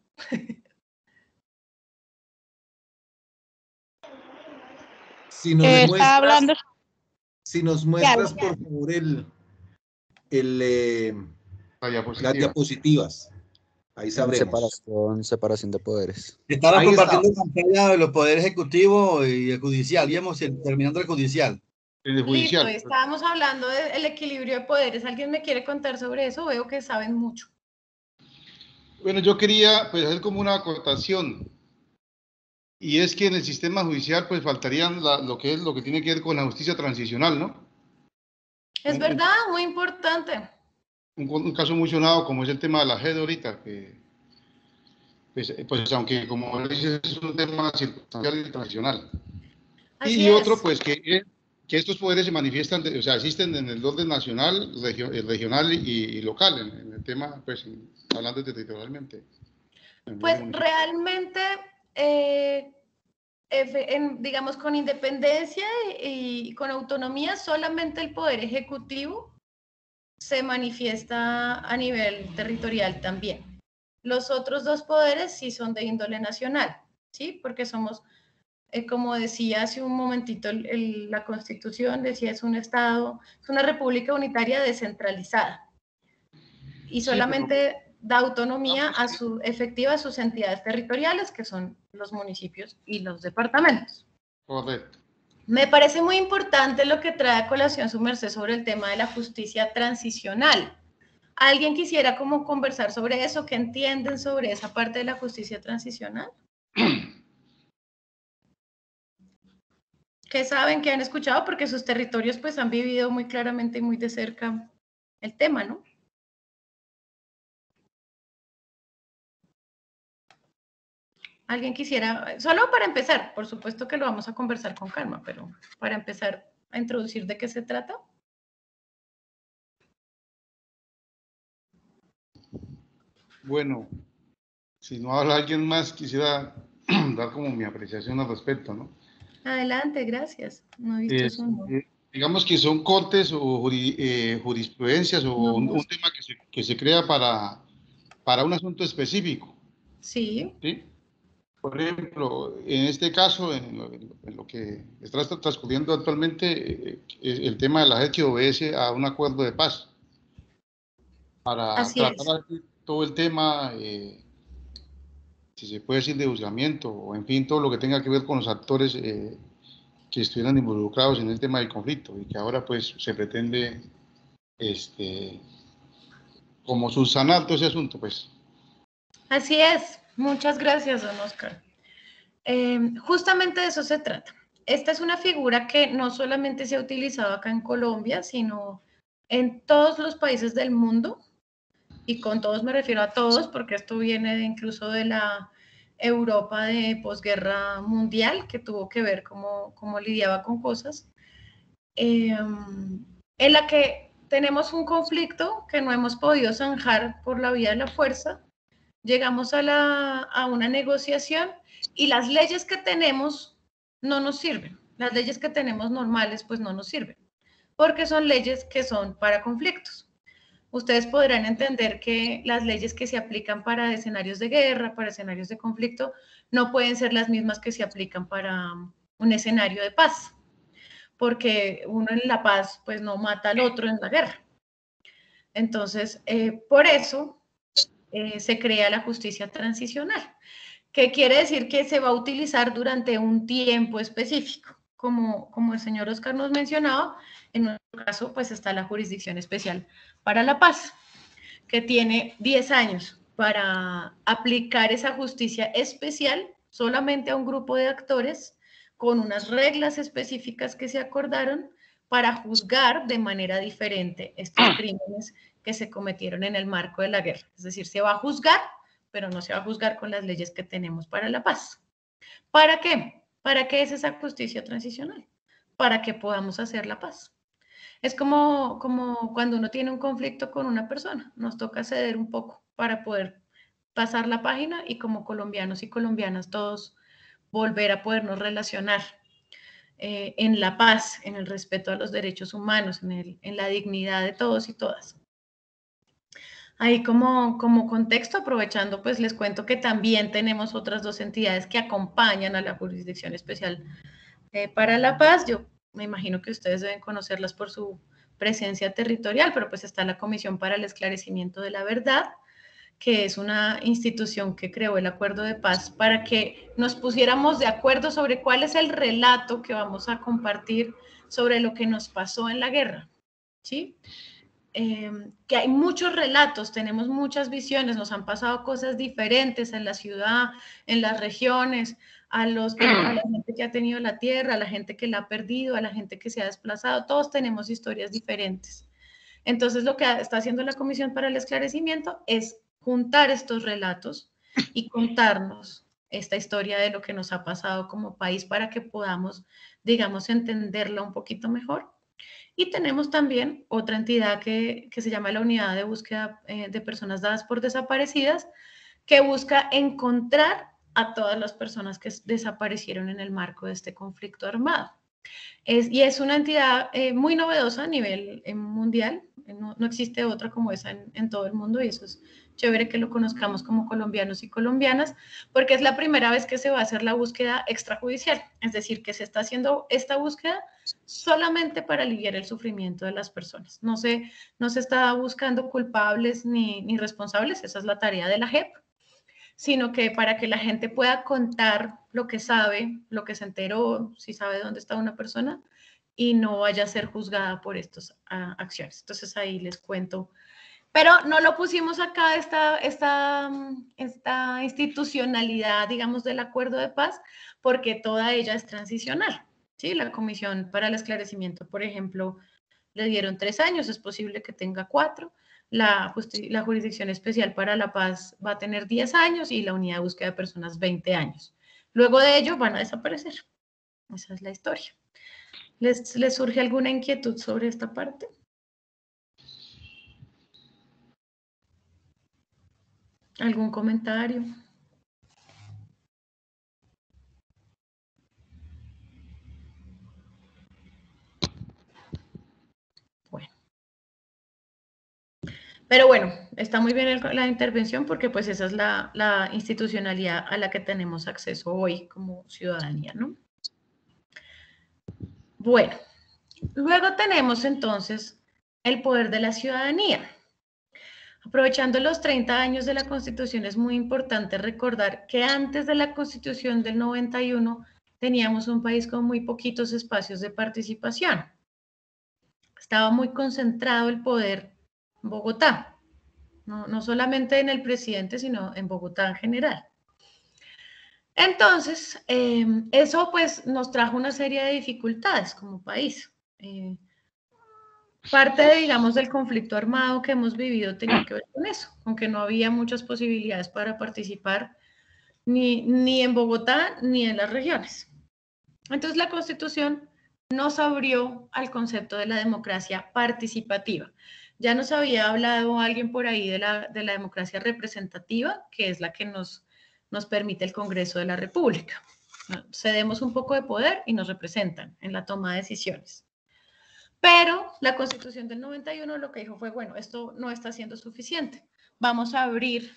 Si nos Eh, muestras, está hablando. si nos muestras, por favor, el, el, eh, La diapositiva. las diapositivas. Ahí sabremos. Separación, separación de poderes. Estaba Ahí compartiendo está. pantalla de los poderes ejecutivo y el judicial. Vimos el, terminando el judicial. El judicial. Listo, estábamos hablando del equilibrio de poderes. ¿Alguien me quiere contar sobre eso? Veo que saben mucho. Bueno, yo quería pues hacer como una acotación. Y es que en el sistema judicial pues faltarían la, lo que es lo que tiene que ver con la justicia transicional, ¿no? Es verdad, muy importante. Un, un caso muy sonado como es el tema de la J E D ahorita, que pues, pues aunque como dices es un tema circunstancial y transicional. Así y es. otro pues que, que estos poderes se manifiestan, de, o sea, existen en el orden nacional, regio, regional y, y local, en, en el tema, pues hablando territorialmente. Pues realmente, eh, en, digamos, con independencia y, y con autonomía, solamente el poder ejecutivo se manifiesta a nivel territorial también. Los otros dos poderes sí son de índole nacional, ¿sí? Porque somos, eh, como decía hace un momentito el, el, la Constitución, decía es un Estado, es una república unitaria descentralizada. Y solamente... Sí, pero... da autonomía a su, efectiva a sus entidades territoriales, que son los municipios y los departamentos. Correcto. Me parece muy importante lo que trae a colación su merced sobre el tema de la justicia transicional. ¿Alguien quisiera como conversar sobre eso? ¿Qué entienden sobre esa parte de la justicia transicional? ¿Qué saben, qué han escuchado? Porque sus territorios pues han vivido muy claramente y muy de cerca el tema, ¿no? ¿Alguien quisiera, solo para empezar, por supuesto que lo vamos a conversar con calma, pero para empezar a introducir de qué se trata? Bueno, si no habla alguien más, quisiera dar como mi apreciación al respecto, ¿no? Adelante, gracias. No he visto Es, su nombre. eh, digamos que son cortes o juri- eh, jurisprudencias o No, un, no un sé. tema que se, que se crea para, para un asunto específico. Sí. ¿Sí? Por ejemplo, en este caso, en lo, en lo que está transcurriendo actualmente, eh, el tema de la J E D que obedece a un acuerdo de paz para Así es. tratar todo el tema, eh, si se puede decir, de juzgamiento, o en fin, todo lo que tenga que ver con los actores eh, que estuvieran involucrados en el tema del conflicto y que ahora pues se pretende este, como subsanar todo ese asunto, pues. Así es. Muchas gracias, don Oscar. Eh, justamente de eso se trata. Esta es una figura que no solamente se ha utilizado acá en Colombia, sino en todos los países del mundo, y con todos me refiero a todos, porque esto viene de, incluso de la Europa de posguerra mundial, que tuvo que ver cómo, cómo lidiaba con cosas, eh, en la que tenemos un conflicto que no hemos podido zanjar por la vía de la fuerza, llegamos a, la, a una negociación y las leyes que tenemos no nos sirven. Las leyes que tenemos normales pues no nos sirven, porque son leyes que son para conflictos. Ustedes podrán entender que las leyes que se aplican para escenarios de guerra, para escenarios de conflicto, no pueden ser las mismas que se aplican para un escenario de paz, porque uno en la paz pues no mata al otro en la guerra. Entonces, eh, por eso eh, se crea la justicia transicional, que quiere decir que se va a utilizar durante un tiempo específico. Como, como el señor Oscar nos mencionaba, en nuestro caso pues está la Jurisdicción Especial para la Paz, que tiene diez años para aplicar esa justicia especial solamente a un grupo de actores con unas reglas específicas que se acordaron para juzgar de manera diferente estos crímenes que se cometieron en el marco de la guerra. Es decir, se va a juzgar, pero no se va a juzgar con las leyes que tenemos para la paz. ¿Para qué? ¿Para qué es esa justicia transicional? Para que podamos hacer la paz. Es como, como cuando uno tiene un conflicto con una persona, nos toca ceder un poco para poder pasar la página y como colombianos y colombianas todos volver a podernos relacionar eh, en la paz, en el respeto a los derechos humanos, en, el, en la dignidad de todos y todas. Ahí como, como contexto, aprovechando, pues les cuento que también tenemos otras dos entidades que acompañan a la Jurisdicción Especial eh, para la Paz. Yo me imagino que ustedes deben conocerlas por su presencia territorial, pero pues está la Comisión para el Esclarecimiento de la Verdad, que es una institución que creó el Acuerdo de Paz para que nos pusiéramos de acuerdo sobre cuál es el relato que vamos a compartir sobre lo que nos pasó en la guerra, ¿sí? Eh, que hay muchos relatos, tenemos muchas visiones, nos han pasado cosas diferentes en la ciudad, en las regiones, a, los, a la gente que ha tenido la tierra, a la gente que la ha perdido, a la gente que se ha desplazado, todos tenemos historias diferentes. Entonces lo que está haciendo la Comisión para el Esclarecimiento es juntar estos relatos y contarnos esta historia de lo que nos ha pasado como país para que podamos, digamos, entenderla un poquito mejor. Y tenemos también otra entidad que, que se llama la Unidad de Búsqueda eh, de Personas Dadas por Desaparecidas, que busca encontrar a todas las personas que desaparecieron en el marco de este conflicto armado. Es, y es una entidad eh, muy novedosa a nivel eh, mundial, no, no existe otra como esa en, en todo el mundo y eso es chévere que lo conozcamos como colombianos y colombianas, porque es la primera vez que se va a hacer la búsqueda extrajudicial, es decir, que se está haciendo esta búsqueda solamente para aliviar el sufrimiento de las personas. No se, no se está buscando culpables ni, ni responsables, esa es la tarea de la J E P, sino que para que la gente pueda contar lo que sabe, lo que se enteró, si sabe dónde está una persona, y no vaya a ser juzgada por estas uh, acciones. Entonces ahí les cuento. Pero no lo pusimos acá, esta, esta, esta institucionalidad, digamos, del acuerdo de paz, porque toda ella es transicional. ¿Sí? La Comisión para el Esclarecimiento, por ejemplo, le dieron tres años, es posible que tenga cuatro. La, la Jurisdicción Especial para la Paz va a tener diez años y la Unidad de Búsqueda de Personas veinte años. Luego de ello van a desaparecer. Esa es la historia. ¿Les, les surge alguna inquietud sobre esta parte? ¿Algún comentario? Pero bueno, está muy bien el, la intervención porque pues esa es la, la institucionalidad a la que tenemos acceso hoy como ciudadanía, ¿no? Bueno, luego tenemos entonces el poder de la ciudadanía. Aprovechando los treinta años de la Constitución, es muy importante recordar que antes de la Constitución del noventa y uno teníamos un país con muy poquitos espacios de participación. Estaba muy concentrado el poder en Bogotá, no, no solamente en el presidente, sino en Bogotá en general. Entonces, eh, eso pues nos trajo una serie de dificultades como país. Eh, Parte, de, digamos, del conflicto armado que hemos vivido tenía que ver con eso, aunque no había muchas posibilidades para participar ni, ni en Bogotá ni en las regiones. Entonces la Constitución nos abrió al concepto de la democracia participativa. Ya nos había hablado alguien por ahí de la, de la democracia representativa, que es la que nos, nos permite el Congreso de la República. Cedemos un poco de poder y nos representan en la toma de decisiones. Pero la Constitución del noventa y uno lo que dijo fue, bueno, esto no está siendo suficiente. Vamos a abrir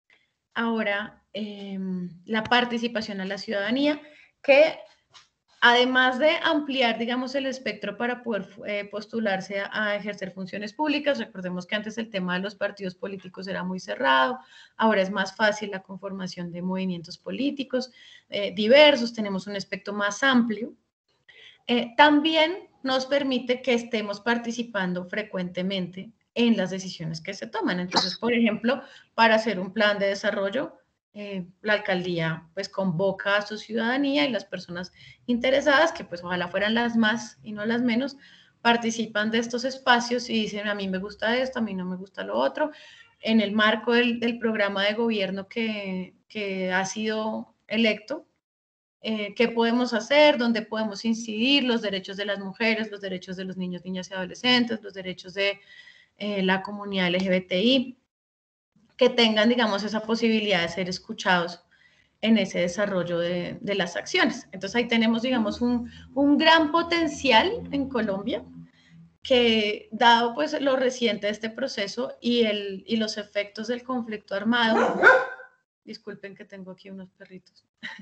ahora eh, la participación a la ciudadanía, que además de ampliar, digamos, el espectro para poder eh, postularse a, a ejercer funciones públicas, recordemos que antes el tema de los partidos políticos era muy cerrado, ahora es más fácil la conformación de movimientos políticos eh, diversos, tenemos un espectro más amplio. Eh, también nos permite que estemos participando frecuentemente en las decisiones que se toman. Entonces, por ejemplo, para hacer un plan de desarrollo, eh, la alcaldía pues convoca a su ciudadanía y las personas interesadas, que pues ojalá fueran las más y no las menos, participan de estos espacios y dicen, a mí me gusta esto, a mí no me gusta lo otro, en el marco del, del programa de gobierno que, que ha sido electo. Eh, qué podemos hacer, dónde podemos incidir, los derechos de las mujeres, los derechos de los niños, niñas y adolescentes, los derechos de eh, la comunidad L G B T I, que tengan, digamos, esa posibilidad de ser escuchados en ese desarrollo de, de las acciones. Entonces ahí tenemos, digamos, un, un gran potencial en Colombia que, dado pues lo reciente de este proceso y, el, y los efectos del conflicto armado, disculpen que tengo aquí unos perritos,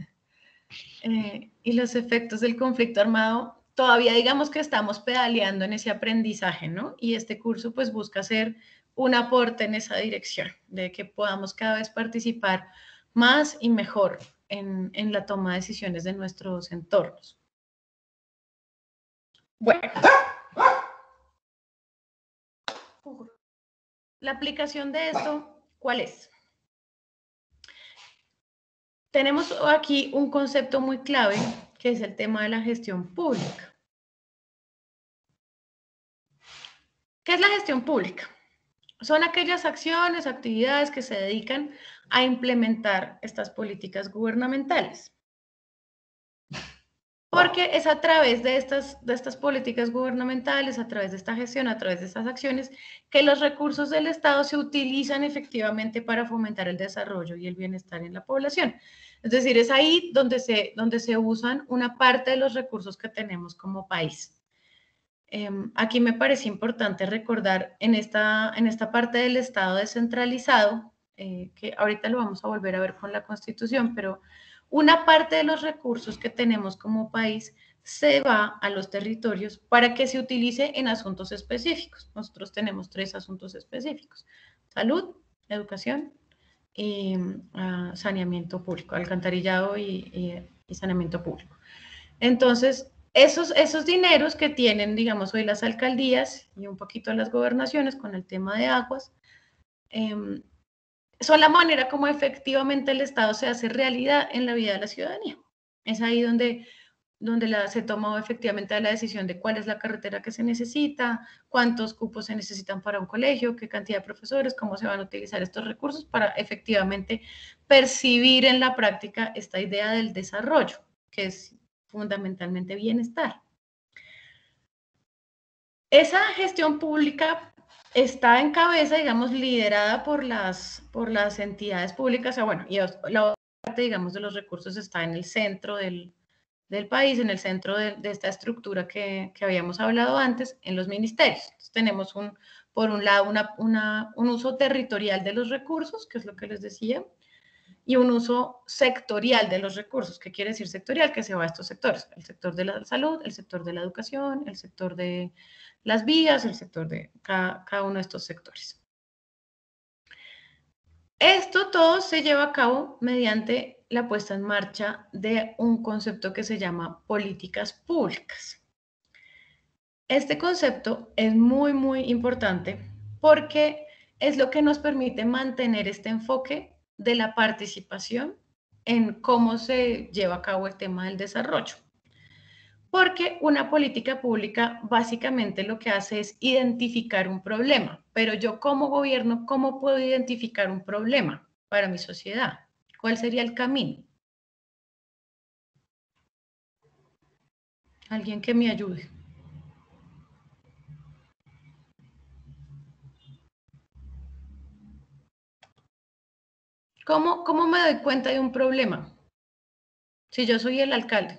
Eh, y los efectos del conflicto armado, todavía digamos que estamos pedaleando en ese aprendizaje, ¿no? Y este curso pues busca hacer un aporte en esa dirección, de que podamos cada vez participar más y mejor en, en la toma de decisiones de nuestros entornos. Bueno. La aplicación de esto, ¿cuál es? Tenemos aquí un concepto muy clave, que es el tema de la gestión pública. ¿Qué es la gestión pública? Son aquellas acciones, actividades que se dedican a implementar estas políticas gubernamentales. Porque es a través de estas, de estas políticas gubernamentales, a través de esta gestión, a través de estas acciones, que los recursos del Estado se utilizan efectivamente para fomentar el desarrollo y el bienestar en la población. Es decir, es ahí donde se, donde se usan una parte de los recursos que tenemos como país. Eh, aquí me parece importante recordar en esta, en esta parte del Estado descentralizado, eh, que ahorita lo vamos a volver a ver con la Constitución, pero una parte de los recursos que tenemos como país se va a los territorios para que se utilice en asuntos específicos. Nosotros tenemos tres asuntos específicos: salud, educación y uh, saneamiento público, alcantarillado y, y, y saneamiento público. Entonces, esos, esos dineros que tienen, digamos, hoy las alcaldías y un poquito las gobernaciones con el tema de aguas, eh, son la manera como efectivamente el Estado se hace realidad en la vida de la ciudadanía. Es ahí donde, donde la, se toma efectivamente la decisión de cuál es la carretera que se necesita, cuántos cupos se necesitan para un colegio, qué cantidad de profesores, cómo se van a utilizar estos recursos para efectivamente percibir en la práctica esta idea del desarrollo, que es fundamentalmente bienestar. Esa gestión pública está en cabeza, digamos, liderada por las, por las entidades públicas, o bueno, y la otra parte, digamos, de los recursos está en el centro del, del país, en el centro de, de esta estructura que, que habíamos hablado antes, en los ministerios. Entonces, tenemos, un, por un lado, una, una, un uso territorial de los recursos, que es lo que les decía, y un uso sectorial de los recursos. ¿Qué quiere decir sectorial? Que se va a estos sectores, el sector de la salud, el sector de la educación, el sector de las vías, el sector de cada, cada uno de estos sectores. Esto todo se lleva a cabo mediante la puesta en marcha de un concepto que se llama políticas públicas. Este concepto es muy, muy importante porque es lo que nos permite mantener este enfoque de la participación en cómo se lleva a cabo el tema del desarrollo. Porque una política pública básicamente lo que hace es identificar un problema, pero yo como gobierno, ¿cómo puedo identificar un problema para mi sociedad? ¿Cuál sería el camino? Alguien que me ayude. ¿Cómo, cómo me doy cuenta de un problema? Si yo soy el alcalde.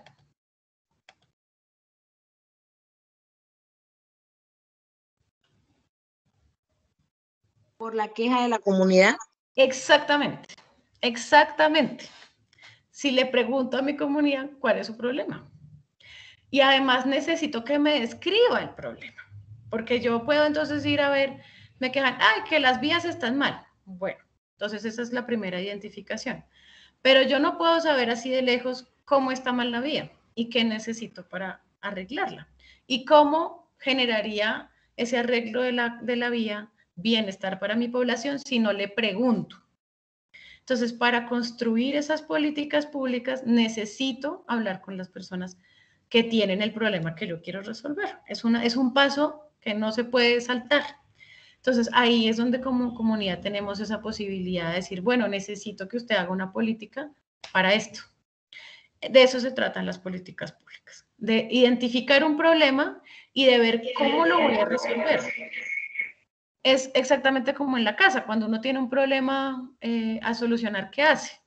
Por la queja de la comunidad. Exactamente, exactamente. Si le pregunto a mi comunidad cuál es su problema. Y además necesito que me describa el problema. Porque yo puedo entonces ir a ver, me quejan, ay, que las vías están mal. Bueno, entonces esa es la primera identificación. Pero yo no puedo saber así de lejos cómo está mal la vía y qué necesito para arreglarla. Y cómo generaría ese arreglo de la, de la vía bienestar para mi población si no le pregunto. Entonces, para construir esas políticas públicas necesito hablar con las personas que tienen el problema que yo quiero resolver. Es, una, es un paso que no se puede saltar. Entonces, ahí es donde como comunidad tenemos esa posibilidad de decir, bueno, necesito que usted haga una política para esto. De eso se tratan las políticas públicas, de identificar un problema y de ver cómo lo voy a resolver. Es exactamente como en la casa, cuando uno tiene un problema eh, a solucionar, ¿qué hace?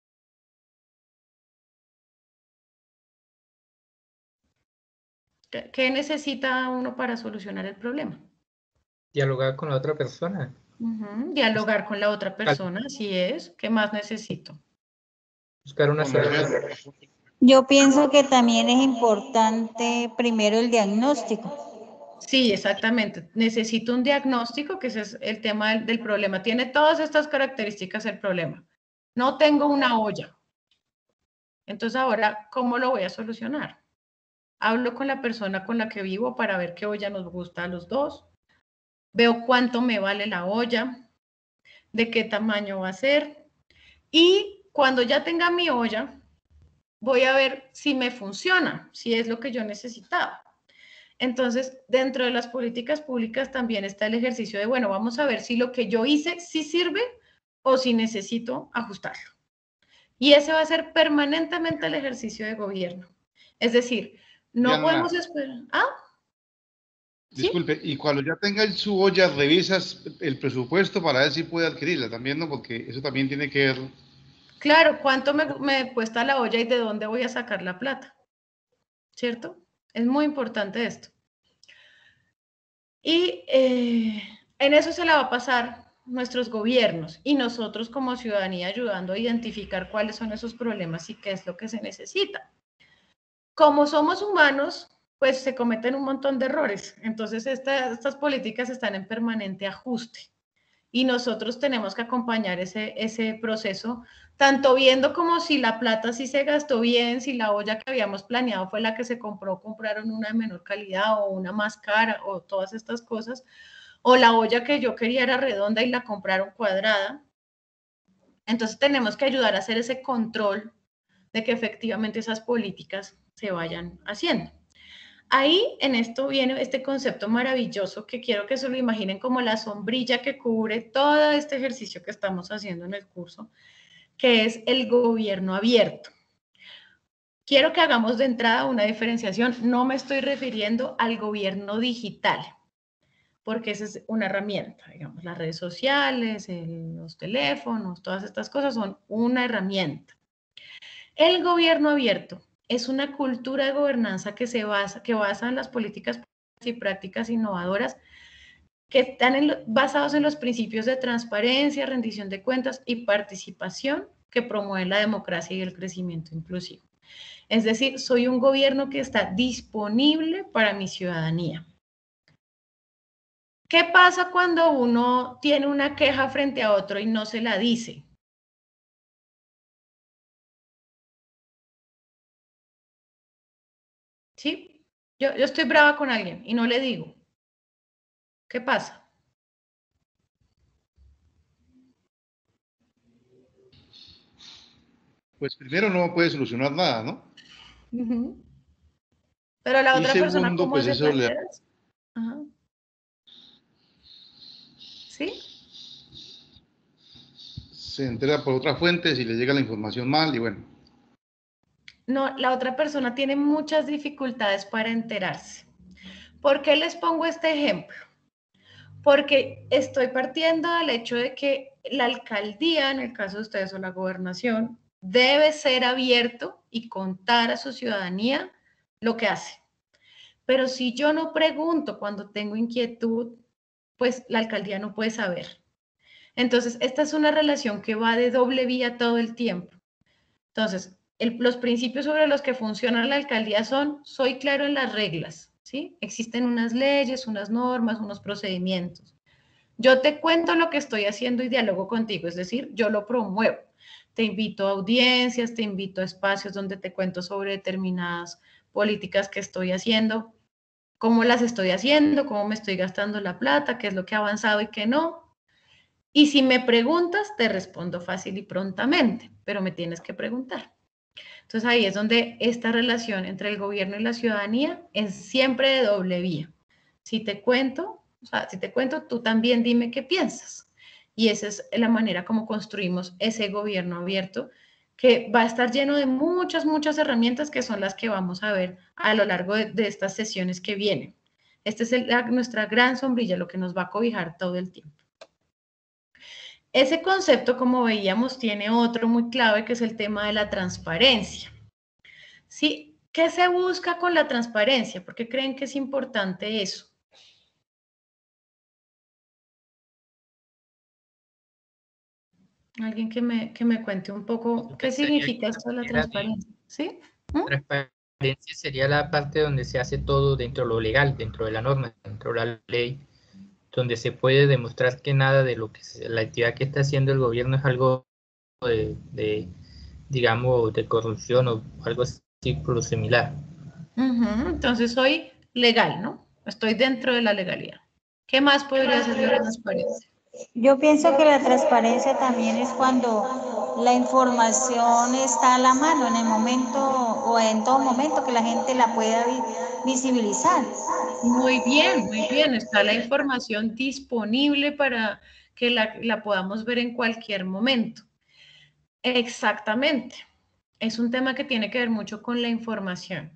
¿Qué necesita uno para solucionar el problema? Dialogar con la otra persona. Uh-huh. Dialogar con la otra persona, así es. ¿Qué más necesito? Buscar una solución. Yo pienso que también es importante primero el diagnóstico. Sí, exactamente. Necesito un diagnóstico, que ese es el tema del, del problema. Tiene todas estas características el problema. No tengo una olla. Entonces ahora, ¿cómo lo voy a solucionar? Hablo con la persona con la que vivo para ver qué olla nos gusta a los dos. Veo cuánto me vale la olla, de qué tamaño va a ser. Y cuando ya tenga mi olla, voy a ver si me funciona, si es lo que yo necesitaba. Entonces, dentro de las políticas públicas también está el ejercicio de, bueno, vamos a ver si lo que yo hice sí sirve o si necesito ajustarlo. Y ese va a ser permanentemente el ejercicio de gobierno. Es decir, no Diana, podemos esperar. ¿Ah? Disculpe, ¿sí? Y cuando ya tenga en su olla, revisas el presupuesto para ver si puede adquirirla también, ¿no? Porque eso también tiene que ver. Claro, ¿cuánto me, me cuesta la olla y de dónde voy a sacar la plata? ¿Cierto? Es muy importante esto. Y eh, en eso se la va a pasar nuestros gobiernos y nosotros como ciudadanía ayudando a identificar cuáles son esos problemas y qué es lo que se necesita. Como somos humanos, pues se cometen un montón de errores. Entonces, esta, estas políticas están en permanente ajuste. Y nosotros tenemos que acompañar ese, ese proceso, tanto viendo como si la plata sí se gastó bien, si la olla que habíamos planeado fue la que se compró, compraron una de menor calidad o una más cara o todas estas cosas, o la olla que yo quería era redonda y la compraron cuadrada. Entonces tenemos que ayudar a hacer ese control de que efectivamente esas políticas se vayan haciendo. Ahí en esto viene este concepto maravilloso que quiero que se lo imaginen como la sombrilla que cubre todo este ejercicio que estamos haciendo en el curso, que es el gobierno abierto. Quiero que hagamos de entrada una diferenciación. No me estoy refiriendo al gobierno digital, porque esa es una herramienta, digamos, las redes sociales, el, los teléfonos, todas estas cosas son una herramienta. El gobierno abierto es una cultura de gobernanza que se basa, que basa en las políticas y prácticas innovadoras que están en lo, basados en los principios de transparencia, rendición de cuentas y participación que promueven la democracia y el crecimiento inclusivo. Es decir, soy un gobierno que está disponible para mi ciudadanía. ¿Qué pasa cuando uno tiene una queja frente a otro y no se la dice? ¿Sí? Yo, yo estoy brava con alguien y no le digo. ¿Qué pasa? Pues primero no puede solucionar nada, ¿no? Uh-huh. Pero la y otra segundo, persona, ¿cómo pues se eso le... enteras? Ajá. ¿Sí? Se entera por otras fuentes y le llega la información mal y bueno. No, la otra persona tiene muchas dificultades para enterarse. ¿Por qué les pongo este ejemplo? Porque estoy partiendo del hecho de que la alcaldía, en el caso de ustedes o la gobernación, debe ser abierto y contar a su ciudadanía lo que hace. Pero si yo no pregunto cuando tengo inquietud, pues la alcaldía no puede saber. Entonces, esta es una relación que va de doble vía todo el tiempo. Entonces, el, los principios sobre los que funciona la alcaldía son, soy claro en las reglas, ¿sí? Existen unas leyes, unas normas, unos procedimientos. Yo te cuento lo que estoy haciendo y dialogo contigo, es decir, yo lo promuevo. Te invito a audiencias, te invito a espacios donde te cuento sobre determinadas políticas que estoy haciendo, cómo las estoy haciendo, cómo me estoy gastando la plata, qué es lo que ha avanzado y qué no. Y si me preguntas, te respondo fácil y prontamente, pero me tienes que preguntar. Entonces ahí es donde esta relación entre el gobierno y la ciudadanía es siempre de doble vía. Si te cuento, o sea, si te cuento, tú también dime qué piensas. Y esa es la manera como construimos ese gobierno abierto que va a estar lleno de muchas, muchas herramientas que son las que vamos a ver a lo largo de, de estas sesiones que vienen. Esta es el, la, nuestra gran sombrilla, lo que nos va a cobijar todo el tiempo. Ese concepto, como veíamos, tiene otro muy clave que es el tema de la transparencia. ¿Sí? ¿Qué se busca con la transparencia? ¿Por qué creen que es importante eso? Alguien que me, que me cuente un poco qué significa esto de la transparencia. ¿Sí? ¿Mm? Transparencia sería la parte donde se hace todo dentro de lo legal, dentro de la norma, dentro de la ley, donde se puede demostrar que nada de lo que se, la actividad que está haciendo el gobierno es algo de, de digamos, de corrupción o algo así por lo similar. Uh-huh. Entonces soy legal, ¿no? Estoy dentro de la legalidad. ¿Qué más podría ser la transparencia? Yo pienso que la transparencia también es cuando la información está a la mano en el momento o en todo momento que la gente la pueda visibilizar. Muy bien, muy bien. Está la información disponible para que la, la podamos ver en cualquier momento. Exactamente. Es un tema que tiene que ver mucho con la información.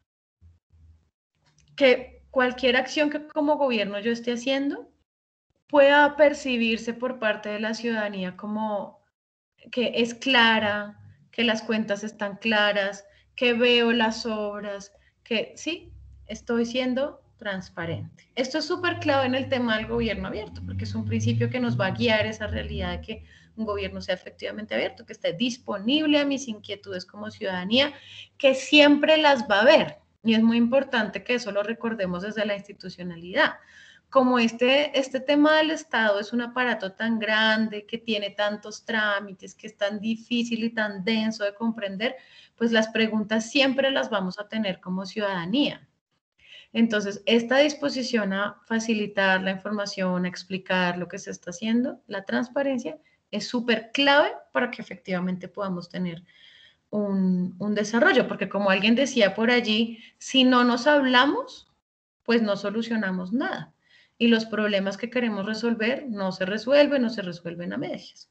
Que cualquier acción que como gobierno yo esté haciendo pueda percibirse por parte de la ciudadanía como que es clara, que las cuentas están claras, que veo las obras, que sí, estoy siendo transparente. Esto es súper clave en el tema del gobierno abierto, porque es un principio que nos va a guiar esa realidad de que un gobierno sea efectivamente abierto, que esté disponible a mis inquietudes como ciudadanía, que siempre las va a ver. Y es muy importante que eso lo recordemos desde la institucionalidad. Como este, este tema del Estado es un aparato tan grande, que tiene tantos trámites, que es tan difícil y tan denso de comprender, pues las preguntas siempre las vamos a tener como ciudadanía. Entonces, esta disposición a facilitar la información, a explicar lo que se está haciendo, la transparencia, es súper clave para que efectivamente podamos tener un, un desarrollo, porque como alguien decía por allí, si no nos hablamos, pues no solucionamos nada. Y los problemas que queremos resolver no se resuelven, no se resuelven a medias.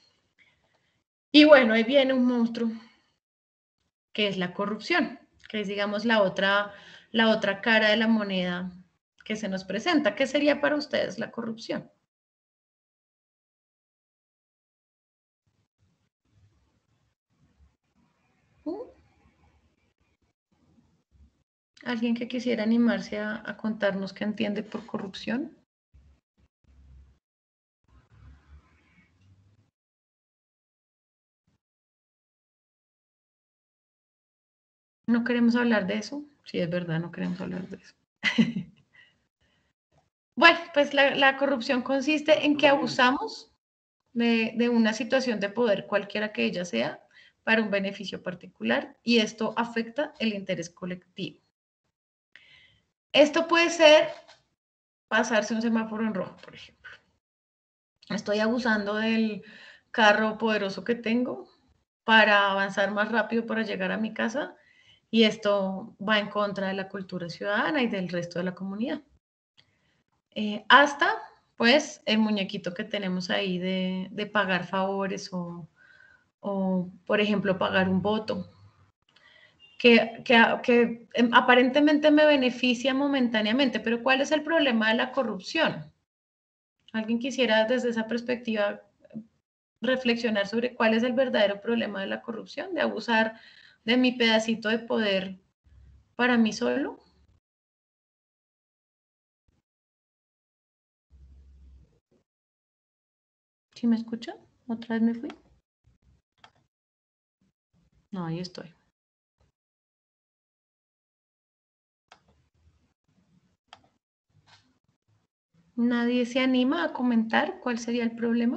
Y bueno, ahí viene un monstruo, que es la corrupción, que es, digamos, la otra, la otra cara de la moneda que se nos presenta. ¿Qué sería para ustedes la corrupción? ¿Alguien que quisiera animarse a, a contarnos qué entiende por corrupción? ¿No queremos hablar de eso? Sí, es verdad, no queremos hablar de eso. Bueno, pues la, la corrupción consiste en que abusamos de, de una situación de poder, cualquiera que ella sea, para un beneficio particular, y esto afecta el interés colectivo. Esto puede ser pasarse un semáforo en rojo, por ejemplo. Estoy abusando del carro poderoso que tengo para avanzar más rápido para llegar a mi casa, y esto va en contra de la cultura ciudadana y del resto de la comunidad. Eh, hasta, pues, el muñequito que tenemos ahí de, de pagar favores o, o, por ejemplo, pagar un voto, que, que, que aparentemente me beneficia momentáneamente, pero ¿cuál es el problema de la corrupción? ¿Alguien quisiera desde esa perspectiva reflexionar sobre cuál es el verdadero problema de la corrupción, de abusar de mi pedacito de poder para mí solo? ¿Sí me escuchan? ¿Otra vez me fui? No, ahí estoy. ¿Nadie se anima a comentar cuál sería el problema?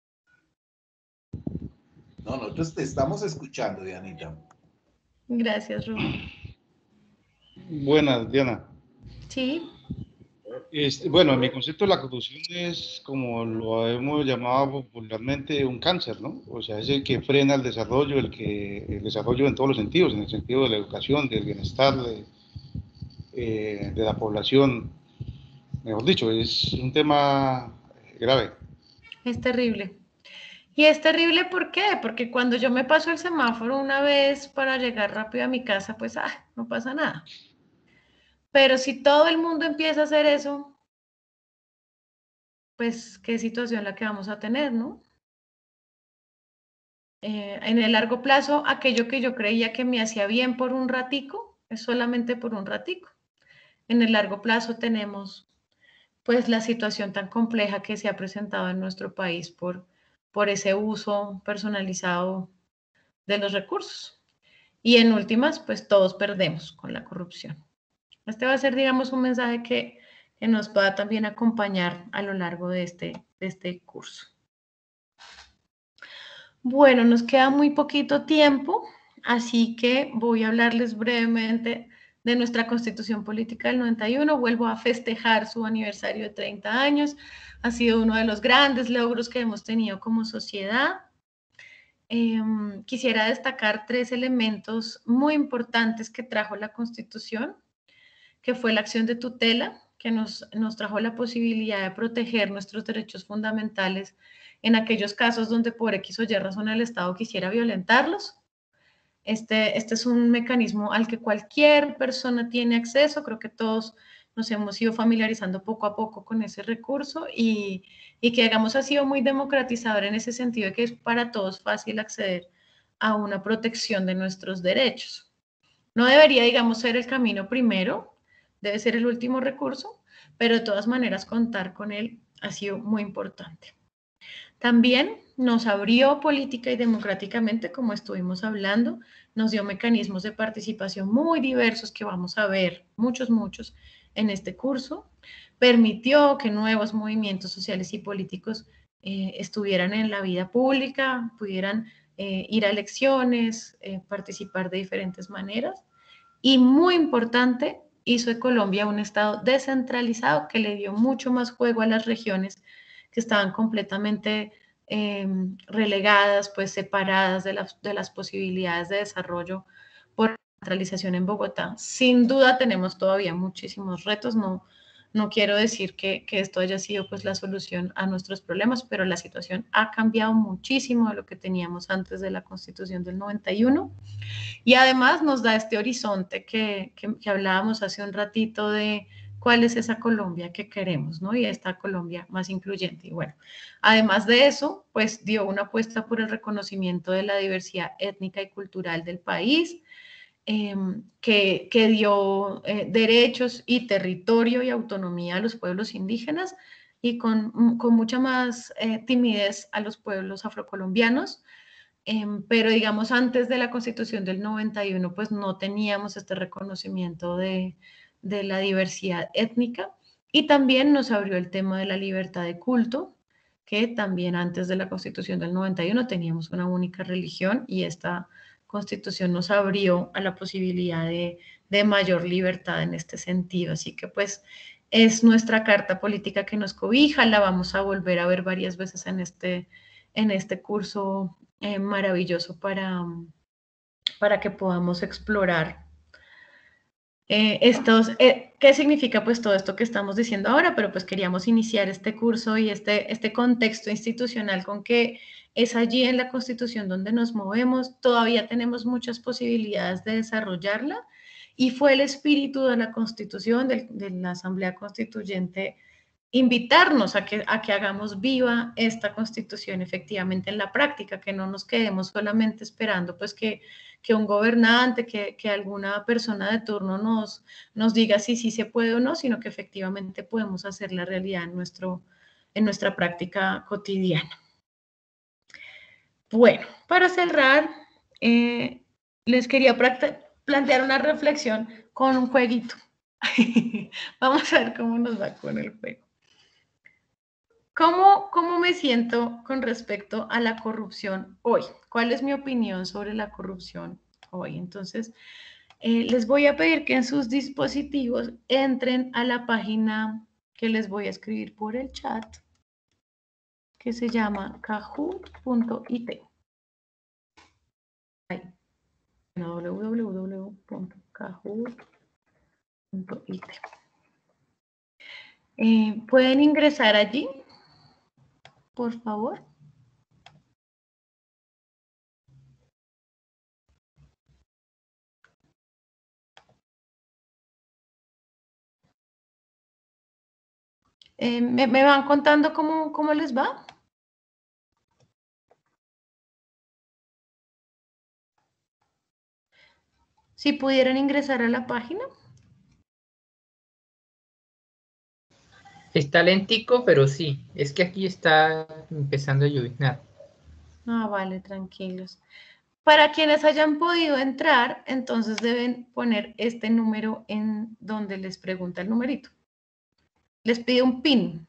No, nosotros te estamos escuchando, Dianita. Gracias, Rubén. Buenas, Diana. Sí. Este, bueno, mi concepto de la corrupción es, como lo hemos llamado popularmente, un cáncer, ¿no? O sea, es el que frena el desarrollo, el que el desarrollo en todos los sentidos, en el sentido de la educación, del bienestar de, eh, de la población. Mejor dicho, es un tema grave. Es terrible. Y es terrible, ¿por qué? Porque cuando yo me paso el semáforo una vez para llegar rápido a mi casa, pues, ah, no pasa nada. Pero si todo el mundo empieza a hacer eso, pues, ¿qué situación la que vamos a tener, no? Eh, en el largo plazo, aquello que yo creía que me hacía bien por un ratico, es solamente por un ratico. En el largo plazo tenemos, pues, la situación tan compleja que se ha presentado en nuestro país por, por ese uso personalizado de los recursos. Y en últimas, pues todos perdemos con la corrupción. Este va a ser, digamos, un mensaje que, que nos va a también acompañar a lo largo de este, de este curso. Bueno, nos queda muy poquito tiempo, así que voy a hablarles brevemente de nuestra Constitución Política del noventa y uno. Vuelvo a festejar su aniversario de treinta años. Ha sido uno de los grandes logros que hemos tenido como sociedad. Eh, quisiera destacar tres elementos muy importantes que trajo la Constitución, que fue la acción de tutela, que nos, nos trajo la posibilidad de proteger nuestros derechos fundamentales en aquellos casos donde por X o Y razón el Estado quisiera violentarlos. Este, este es un mecanismo al que cualquier persona tiene acceso. Creo que todos nos hemos ido familiarizando poco a poco con ese recurso y, y que, digamos, ha sido muy democratizador en ese sentido de que es para todos fácil acceder a una protección de nuestros derechos. No debería, digamos, ser el camino primero, debe ser el último recurso, pero de todas maneras contar con él ha sido muy importante. También nos abrió política y democráticamente, como estuvimos hablando, nos dio mecanismos de participación muy diversos que vamos a ver, muchos, muchos, en este curso. Permitió que nuevos movimientos sociales y políticos eh, estuvieran en la vida pública, pudieran eh, ir a elecciones, eh, participar de diferentes maneras. Y muy importante, hizo de Colombia un estado descentralizado que le dio mucho más juego a las regiones que estaban completamente eh, relegadas, pues separadas de, la, de las posibilidades de desarrollo por la centralización en Bogotá. Sin duda tenemos todavía muchísimos retos, no, no quiero decir que, que esto haya sido pues la solución a nuestros problemas, pero la situación ha cambiado muchísimo de lo que teníamos antes de la Constitución del noventa y uno. Y además nos da este horizonte que, que, que hablábamos hace un ratito de cuál es esa Colombia que queremos, ¿no? Y esta Colombia más incluyente. Y bueno, además de eso, pues dio una apuesta por el reconocimiento de la diversidad étnica y cultural del país. eh, que, que dio eh, derechos y territorio y autonomía a los pueblos indígenas y con, con mucha más eh, timidez a los pueblos afrocolombianos. Eh, pero digamos, antes de la Constitución del noventa y uno, pues no teníamos este reconocimiento de, de la diversidad étnica, y también nos abrió el tema de la libertad de culto, que también antes de la Constitución del noventa y uno teníamos una única religión, y esta Constitución nos abrió a la posibilidad de, de mayor libertad en este sentido. Así que pues es nuestra carta política que nos cobija, la vamos a volver a ver varias veces en este, en este curso eh, maravilloso para, para que podamos explorar eh, estos, eh, qué significa pues todo esto que estamos diciendo ahora, pero pues queríamos iniciar este curso y este, este contexto institucional con que es allí en la Constitución donde nos movemos, todavía tenemos muchas posibilidades de desarrollarla, y fue el espíritu de la Constitución, de, de la Asamblea Constituyente, invitarnos a que, a que hagamos viva esta Constitución efectivamente en la práctica, que no nos quedemos solamente esperando pues que, que un gobernante, que, que alguna persona de turno nos, nos diga si sí se puede o no, sino que efectivamente podemos hacer la realidad en, nuestro, en nuestra práctica cotidiana. Bueno, para cerrar, eh, les quería plantear una reflexión con un jueguito. Vamos a ver cómo nos va con el juego. ¿Cómo, ¿Cómo me siento con respecto a la corrupción hoy? ¿Cuál es mi opinión sobre la corrupción hoy? Entonces, eh, les voy a pedir que en sus dispositivos entren a la página que les voy a escribir por el chat, que se llama kahoot punto i t. w w w punto kahoot punto i t. Eh, ¿Pueden ingresar allí, por favor? Eh, ¿me, ¿Me van contando cómo, cómo les va? Si pudieran ingresar a la página. Está lentico, pero sí. Es que aquí está empezando a lloviznar. Ah, vale, tranquilos. Para quienes hayan podido entrar, entonces deben poner este número en donde les pregunta el numerito. Les pide un PIN.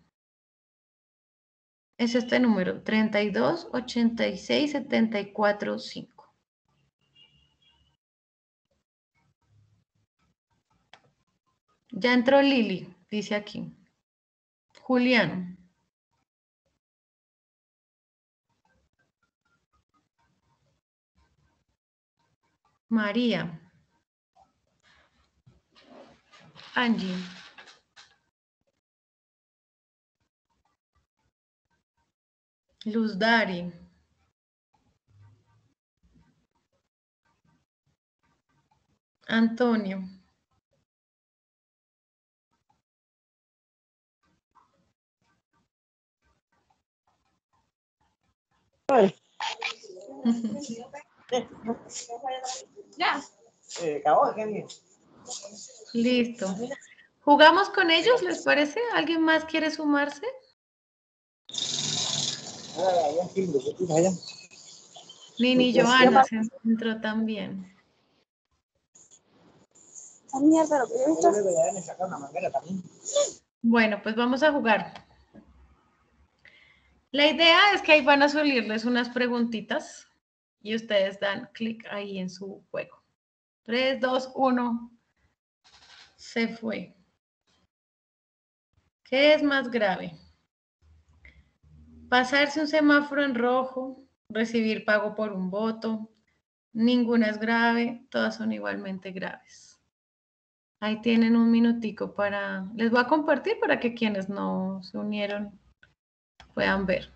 Es este número, treinta y dos, ochenta y seis, setenta y cuatro, cinco. Ya entró Lili, dice aquí. Julián. María. Angie. Luz Dari. Antonio. Ya. Listo. ¿Jugamos con ellos, les parece? ¿Alguien más quiere sumarse? Nini Joana se entró también. Bueno, pues vamos a jugar. La idea es que ahí van a salirles unas preguntitas y ustedes dan clic ahí en su juego. tres, dos, uno. Se fue. ¿Qué es más grave? Pasarse un semáforo en rojo, recibir pago por un voto. Ninguna es grave, todas son igualmente graves. Ahí tienen un minutico para... Les voy a compartir para que quienes no se unieron puedan ver.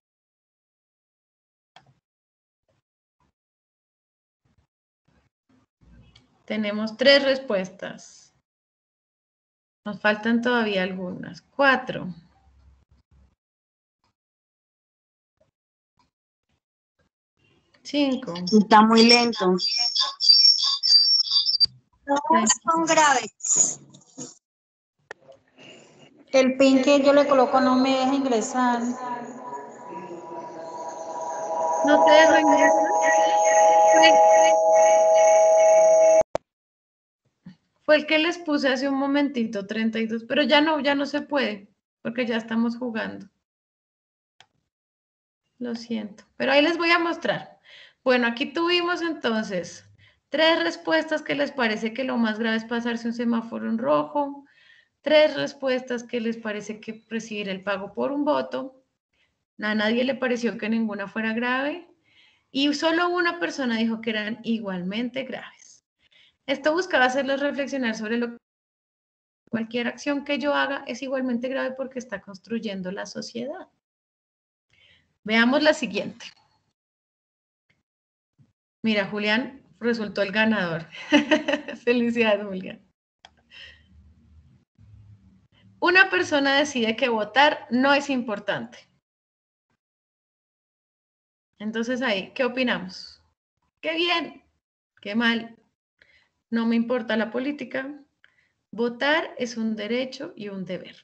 Tenemos tres respuestas. Nos faltan todavía algunas. Cuatro. Cinco. Está muy lento. Todas son graves. El pin que yo le coloco no me deja ingresar. ¿No te dejo ingresar? Fue el que les puse hace un momentito, treinta y dos, pero ya no, ya no se puede, porque ya estamos jugando. Lo siento, pero ahí les voy a mostrar. Bueno, aquí tuvimos entonces tres respuestas que les parece que lo más grave es pasarse un semáforo en rojo, tres respuestas que les parece que recibir el pago por un voto, a nadie le pareció que ninguna fuera grave y solo una persona dijo que eran igualmente graves. Esto buscaba hacerlos reflexionar sobre lo que cualquier acción que yo haga es igualmente grave porque está construyendo la sociedad. Veamos la siguiente. Mira, Julián resultó el ganador. Felicidades, Julián. Una persona decide que votar no es importante. Entonces ahí, ¿qué opinamos? ¡Qué bien! ¡Qué mal! No me importa la política. Votar es un derecho y un deber.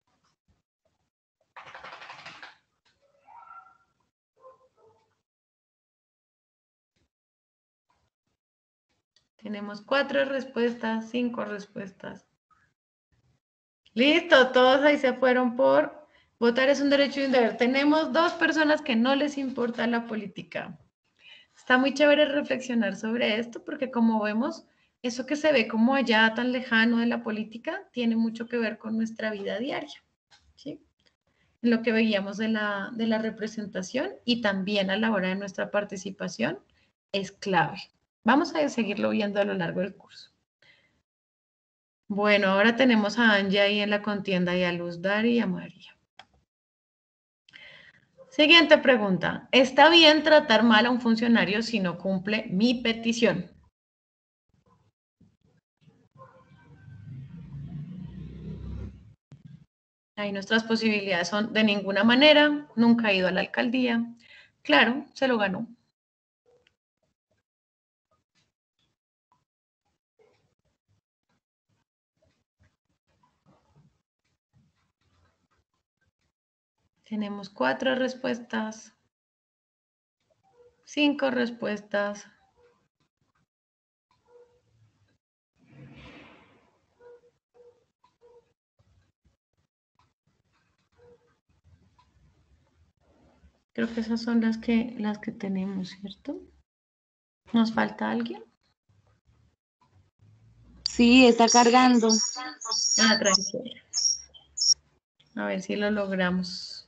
Tenemos cuatro respuestas, cinco respuestas. Listo, todos ahí se fueron por votar es un derecho y un deber. Tenemos dos personas que no les importa la política. Está muy chévere reflexionar sobre esto porque como vemos, eso que se ve como allá tan lejano de la política tiene mucho que ver con nuestra vida diaria, ¿sí? Lo que veíamos de la, de la representación y también a la hora de nuestra participación es clave. Vamos a seguirlo viendo a lo largo del curso. Bueno, ahora tenemos a Angie ahí en la contienda y a Luz Dari y a María. Siguiente pregunta. ¿Está bien tratar mal a un funcionario si no cumple mi petición? Ahí nuestras posibilidades son de ninguna manera, nunca ha ido a la alcaldía. Claro, se lo ganó. Tenemos cuatro respuestas, cinco respuestas. Creo que esas son las que, las que tenemos, ¿cierto? ¿Nos falta alguien? Sí, está cargando. Ah, tranquila. A ver si lo logramos.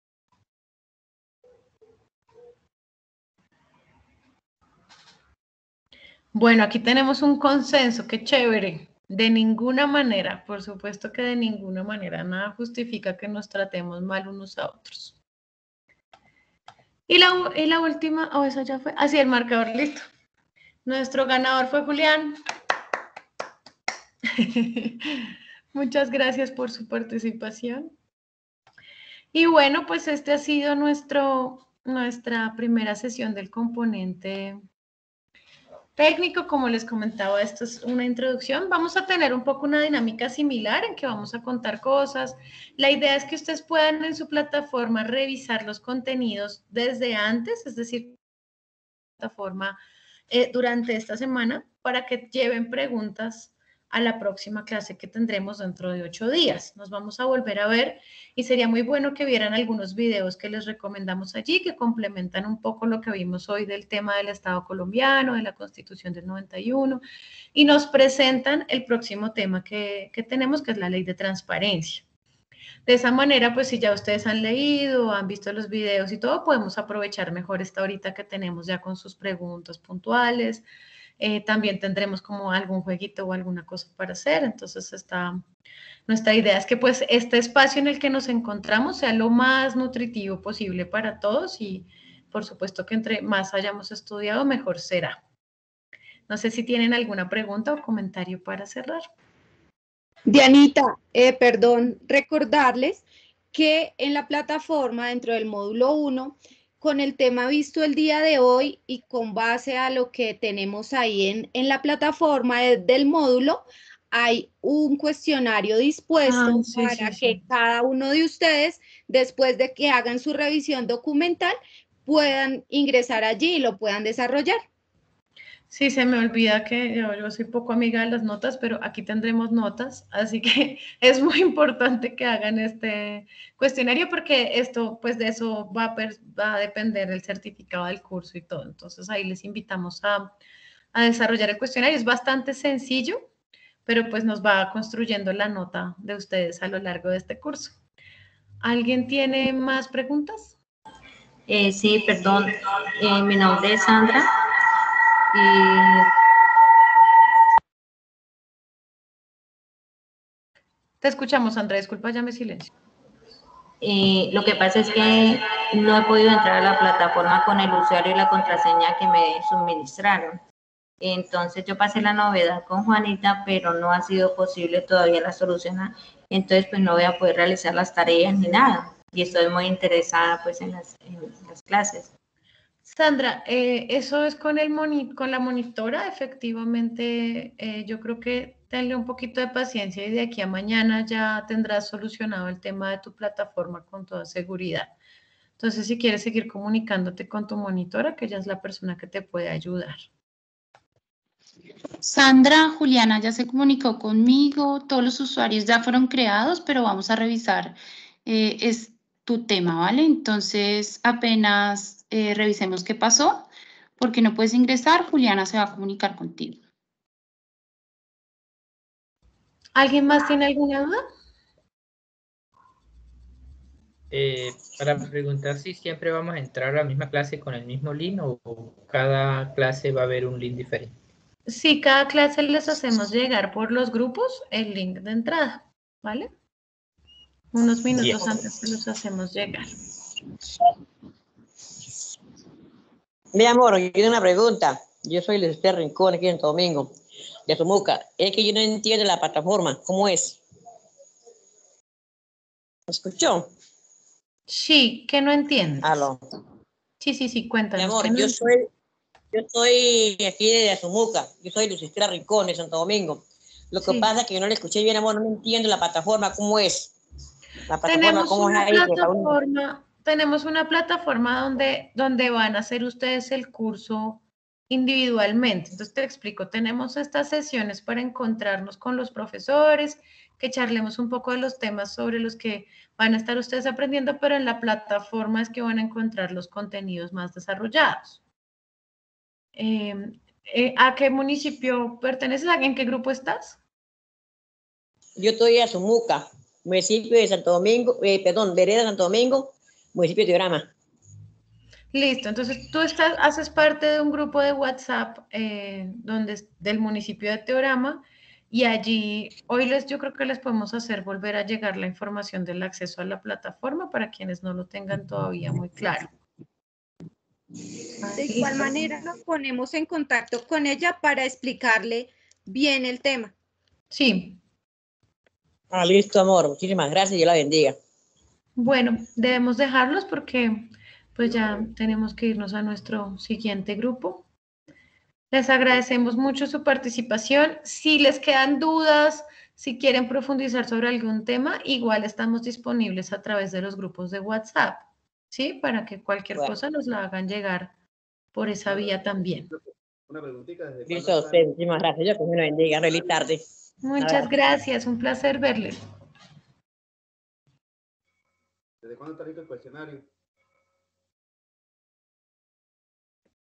Bueno, aquí tenemos un consenso, qué chévere. De ninguna manera, por supuesto que de ninguna manera, nada justifica que nos tratemos mal unos a otros. Y la, y la última, o oh, esa ya fue, así el marcador, listo. Nuestro ganador fue Julián. Muchas gracias por su participación. Y bueno, pues este ha sido nuestro, nuestra primera sesión del componente técnico. Como les comentaba, esto es una introducción. Vamos a tener un poco una dinámica similar en que vamos a contar cosas. La idea es que ustedes puedan en su plataforma revisar los contenidos desde antes, es decir, plataforma eh, durante esta semana para que lleven preguntas a la próxima clase que tendremos dentro de ocho días. Nos vamos a volver a ver y sería muy bueno que vieran algunos videos que les recomendamos allí que complementan un poco lo que vimos hoy del tema del Estado colombiano, de la Constitución del noventa y uno y nos presentan el próximo tema que, que tenemos, que es la ley de transparencia. De esa manera, pues si ya ustedes han leído, han visto los videos y todo, podemos aprovechar mejor esta horita que tenemos ya con sus preguntas puntuales. Eh, también tendremos como algún jueguito o alguna cosa para hacer. Entonces, está, nuestra idea es que pues este espacio en el que nos encontramos sea lo más nutritivo posible para todos y por supuesto que entre más hayamos estudiado, mejor será. No sé si tienen alguna pregunta o comentario para cerrar. Dianita, eh, perdón, recordarles que en la plataforma, dentro del módulo uno, con el tema visto el día de hoy y con base a lo que tenemos ahí en, en la plataforma de, del módulo, hay un cuestionario dispuesto Ah, sí, para sí, que sí. cada uno de ustedes, después de que hagan su revisión documental, puedan ingresar allí y lo puedan desarrollar. Sí, se me olvida que yo, yo soy poco amiga de las notas, pero aquí tendremos notas, así que es muy importante que hagan este cuestionario porque esto, pues de eso va a, per- va a depender el certificado del curso y todo. Entonces ahí les invitamos a, a desarrollar el cuestionario. Es bastante sencillo, pero pues nos va construyendo la nota de ustedes a lo largo de este curso. ¿Alguien tiene más preguntas? Eh, sí, perdón. Eh, mi nombre es Sandra. Y Te escuchamos, Andrea. Disculpa, ya me silencio. eh, lo que pasa es que no he podido entrar a la plataforma con el usuario y la contraseña que me suministraron. Entonces yo pasé la novedad con Juanita, pero no ha sido posible todavía la solucionar. Entonces pues no voy a poder realizar las tareas ni nada. Y estoy muy interesada pues en las, en las clases. Sandra, eh, eso es con, el moni con la monitora, efectivamente, eh, yo creo que tenle un poquito de paciencia y de aquí a mañana ya tendrás solucionado el tema de tu plataforma con toda seguridad. Entonces, si quieres seguir comunicándote con tu monitora, que ella es la persona que te puede ayudar. Sandra, Juliana ya se comunicó conmigo, todos los usuarios ya fueron creados, pero vamos a revisar eh, es tu tema, ¿vale? Entonces, apenas eh, revisemos qué pasó, porque no puedes ingresar, Juliana se va a comunicar contigo. ¿Alguien más tiene alguna duda? Eh, para preguntar si siempre vamos a entrar a la misma clase con el mismo link o cada clase va a haber un link diferente. Sí, cada clase les hacemos llegar por los grupos el link de entrada, ¿vale? Unos minutos Bien. antes se los hacemos llegar. Mi amor, yo tengo una pregunta. Yo soy Luis Rincón aquí en Santo Domingo, de Azumuca. Es que yo no entiendo la plataforma. ¿Cómo es? ¿Me escuchó? Sí, ¿qué no entiendes? Aló. Sí, sí, sí, cuéntanos. Mi amor, ¿qué no yo entiendes? soy, yo soy aquí de Azumuca. Yo soy Luis Rincón de Santo Domingo. Lo que Sí. pasa es que yo no le escuché bien, amor. No me entiendo la plataforma. ¿Cómo es? La plataforma, Tenemos ¿cómo es una ahí? Que para uno- plataforma, tenemos una plataforma donde, donde van a hacer ustedes el curso individualmente. Entonces te explico, tenemos estas sesiones para encontrarnos con los profesores, que charlemos un poco de los temas sobre los que van a estar ustedes aprendiendo, pero en la plataforma es que van a encontrar los contenidos más desarrollados. Eh, eh, ¿a qué municipio perteneces? ¿En qué grupo estás? Yo estoy en Azumuca, municipio de Santo Domingo, eh, perdón, vereda de Santo Domingo, municipio de Teorama. Listo, entonces tú estás, haces parte de un grupo de WhatsApp eh, donde es del municipio de Teorama y allí hoy les, yo creo que les podemos hacer volver a llegar la información del acceso a la plataforma para quienes no lo tengan todavía muy claro. De igual Listo. manera nos ponemos en contacto con ella para explicarle bien el tema. Sí. Ah, listo, amor. Muchísimas gracias y Dios la bendiga. Bueno, debemos dejarlos porque pues ya tenemos que irnos a nuestro siguiente grupo. Les agradecemos mucho su participación. Si les quedan dudas, si quieren profundizar sobre algún tema, igual estamos disponibles a través de los grupos de WhatsApp, ¿sí? Para que cualquier Bueno. cosa nos la hagan llegar por esa vía también. Listo a usted. Muchísimas gracias. Dios me la bendiga. Feliz tarde. Muchas gracias, un placer verles. ¿Desde cuándo está listo el cuestionario?